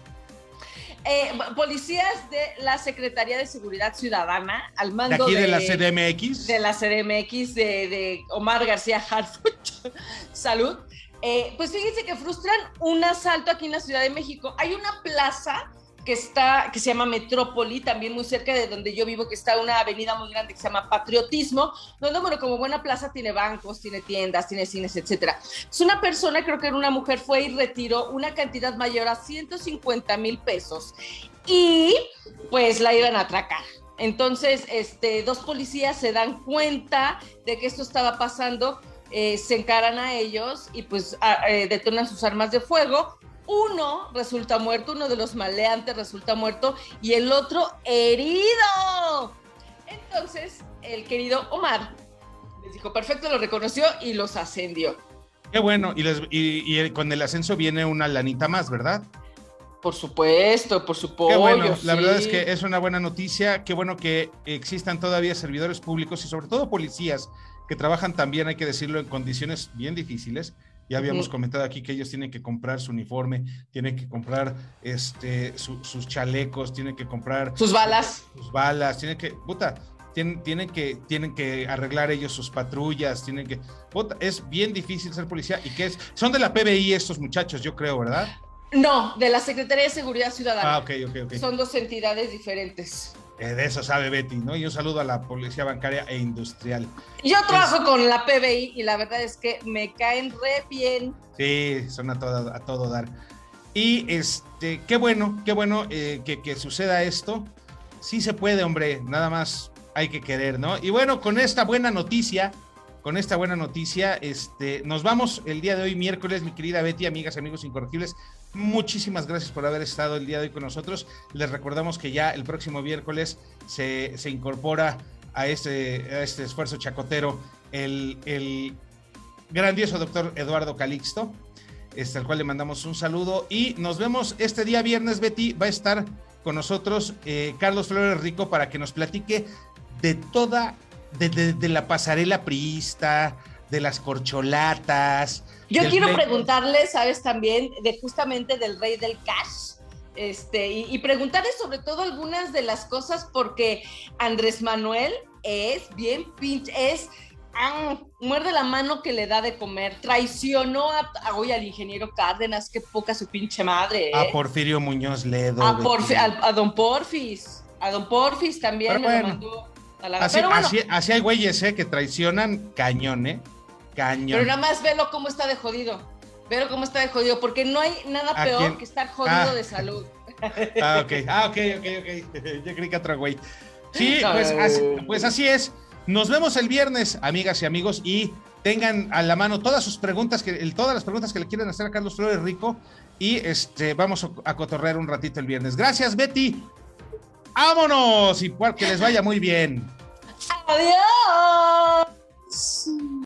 Eh, policías de la Secretaría de Seguridad Ciudadana, al mando de aquí de, de la C D M X. De la C D M X, de, de Omar García Harfuch. Salud. Eh, pues fíjense que frustran un asalto aquí en la Ciudad de México. Hay una plaza que está, que se llama Metrópoli, también muy cerca de donde yo vivo, que está una avenida muy grande que se llama Patriotismo, donde, bueno, como buena plaza tiene bancos, tiene tiendas, tiene cines, etcétera. Es una persona, creo que era una mujer, fue y retiró una cantidad mayor a ciento cincuenta mil pesos y pues la iban a atracar. Entonces, este, dos policías se dan cuenta de que esto estaba pasando, eh, se encaran a ellos y pues a, eh, detonan sus armas de fuego. Uno resulta muerto, uno de los maleantes resulta muerto y el otro herido. Entonces, el querido Omar les dijo, perfecto, lo reconoció y los ascendió. Qué bueno, y, les, y, y con el ascenso viene una lanita más, ¿verdad? Por supuesto, por supuesto. Qué bueno, la sí. verdad es que es una buena noticia, qué bueno que existan todavía servidores públicos y sobre todo policías que trabajan también, hay que decirlo, en condiciones bien difíciles. Ya habíamos uh-huh. comentado aquí que ellos tienen que comprar su uniforme, tienen que comprar este, su, sus chalecos, tienen que comprar... Sus balas. Sus, sus balas, tienen que... Puta, tienen, tienen, que, tienen que arreglar ellos sus patrullas, tienen que... Puta, es bien difícil ser policía y que es... Son de la P B I estos muchachos, yo creo, ¿verdad? No, de la Secretaría de Seguridad Ciudadana. Ah, ok, ok, ok. Son dos entidades diferentes. Eh, de eso sabe Betty, ¿no? Y un saludo a la Policía Bancaria e Industrial. Yo trabajo es... con la P B I y la verdad es que me caen re bien. Sí, son a todo, a todo dar. Y este, qué bueno, qué bueno eh, que, que suceda esto. Sí se puede, hombre, nada más hay que querer, ¿no? Y bueno, con esta buena noticia, con esta buena noticia, este, nos vamos el día de hoy, miércoles, mi querida Betty, amigas, amigos incorregibles. Muchísimas gracias por haber estado el día de hoy con nosotros. Les recordamos que ya el próximo miércoles se, se incorpora a este, a este esfuerzo chacotero el, el grandioso doctor Eduardo Calixto, este, al cual le mandamos un saludo. Y nos vemos este día viernes, Betty. Va a estar con nosotros eh, Carlos Flores Rico para que nos platique de toda, de, de, de la pasarela priista, de las corcholatas. Yo quiero play... preguntarle, sabes, también de justamente del rey del cash, este, y, y preguntarle sobre todo algunas de las cosas, porque Andrés Manuel es bien pinche, es, ah, muerde la mano que le da de comer, traicionó a, a hoy al ingeniero Cárdenas, qué poca su pinche madre, ¿eh? A Porfirio Muñoz Ledo. A, Porfi, a, a don Porfis, a don Porfis también me bueno, lo mandó a la... Así, Pero bueno, así, así hay güeyes, ¿eh? Que traicionan cañón, ¿eh? Cañón. Pero nada más velo cómo está de jodido. Velo cómo está de jodido, porque no hay nada peor quién? que estar jodido ah. de salud. Ah, ok, ah, ok, ok, ok. Yo creí que otro güey. Sí, pues así, pues así es. Nos vemos el viernes, amigas y amigos, y tengan a la mano todas sus preguntas, que, todas las preguntas que le quieran hacer a Carlos Flores Rico, y este, vamos a cotorrear un ratito el viernes. Gracias, Betty. ¡Vámonos! Y que les vaya muy bien. ¡Adiós!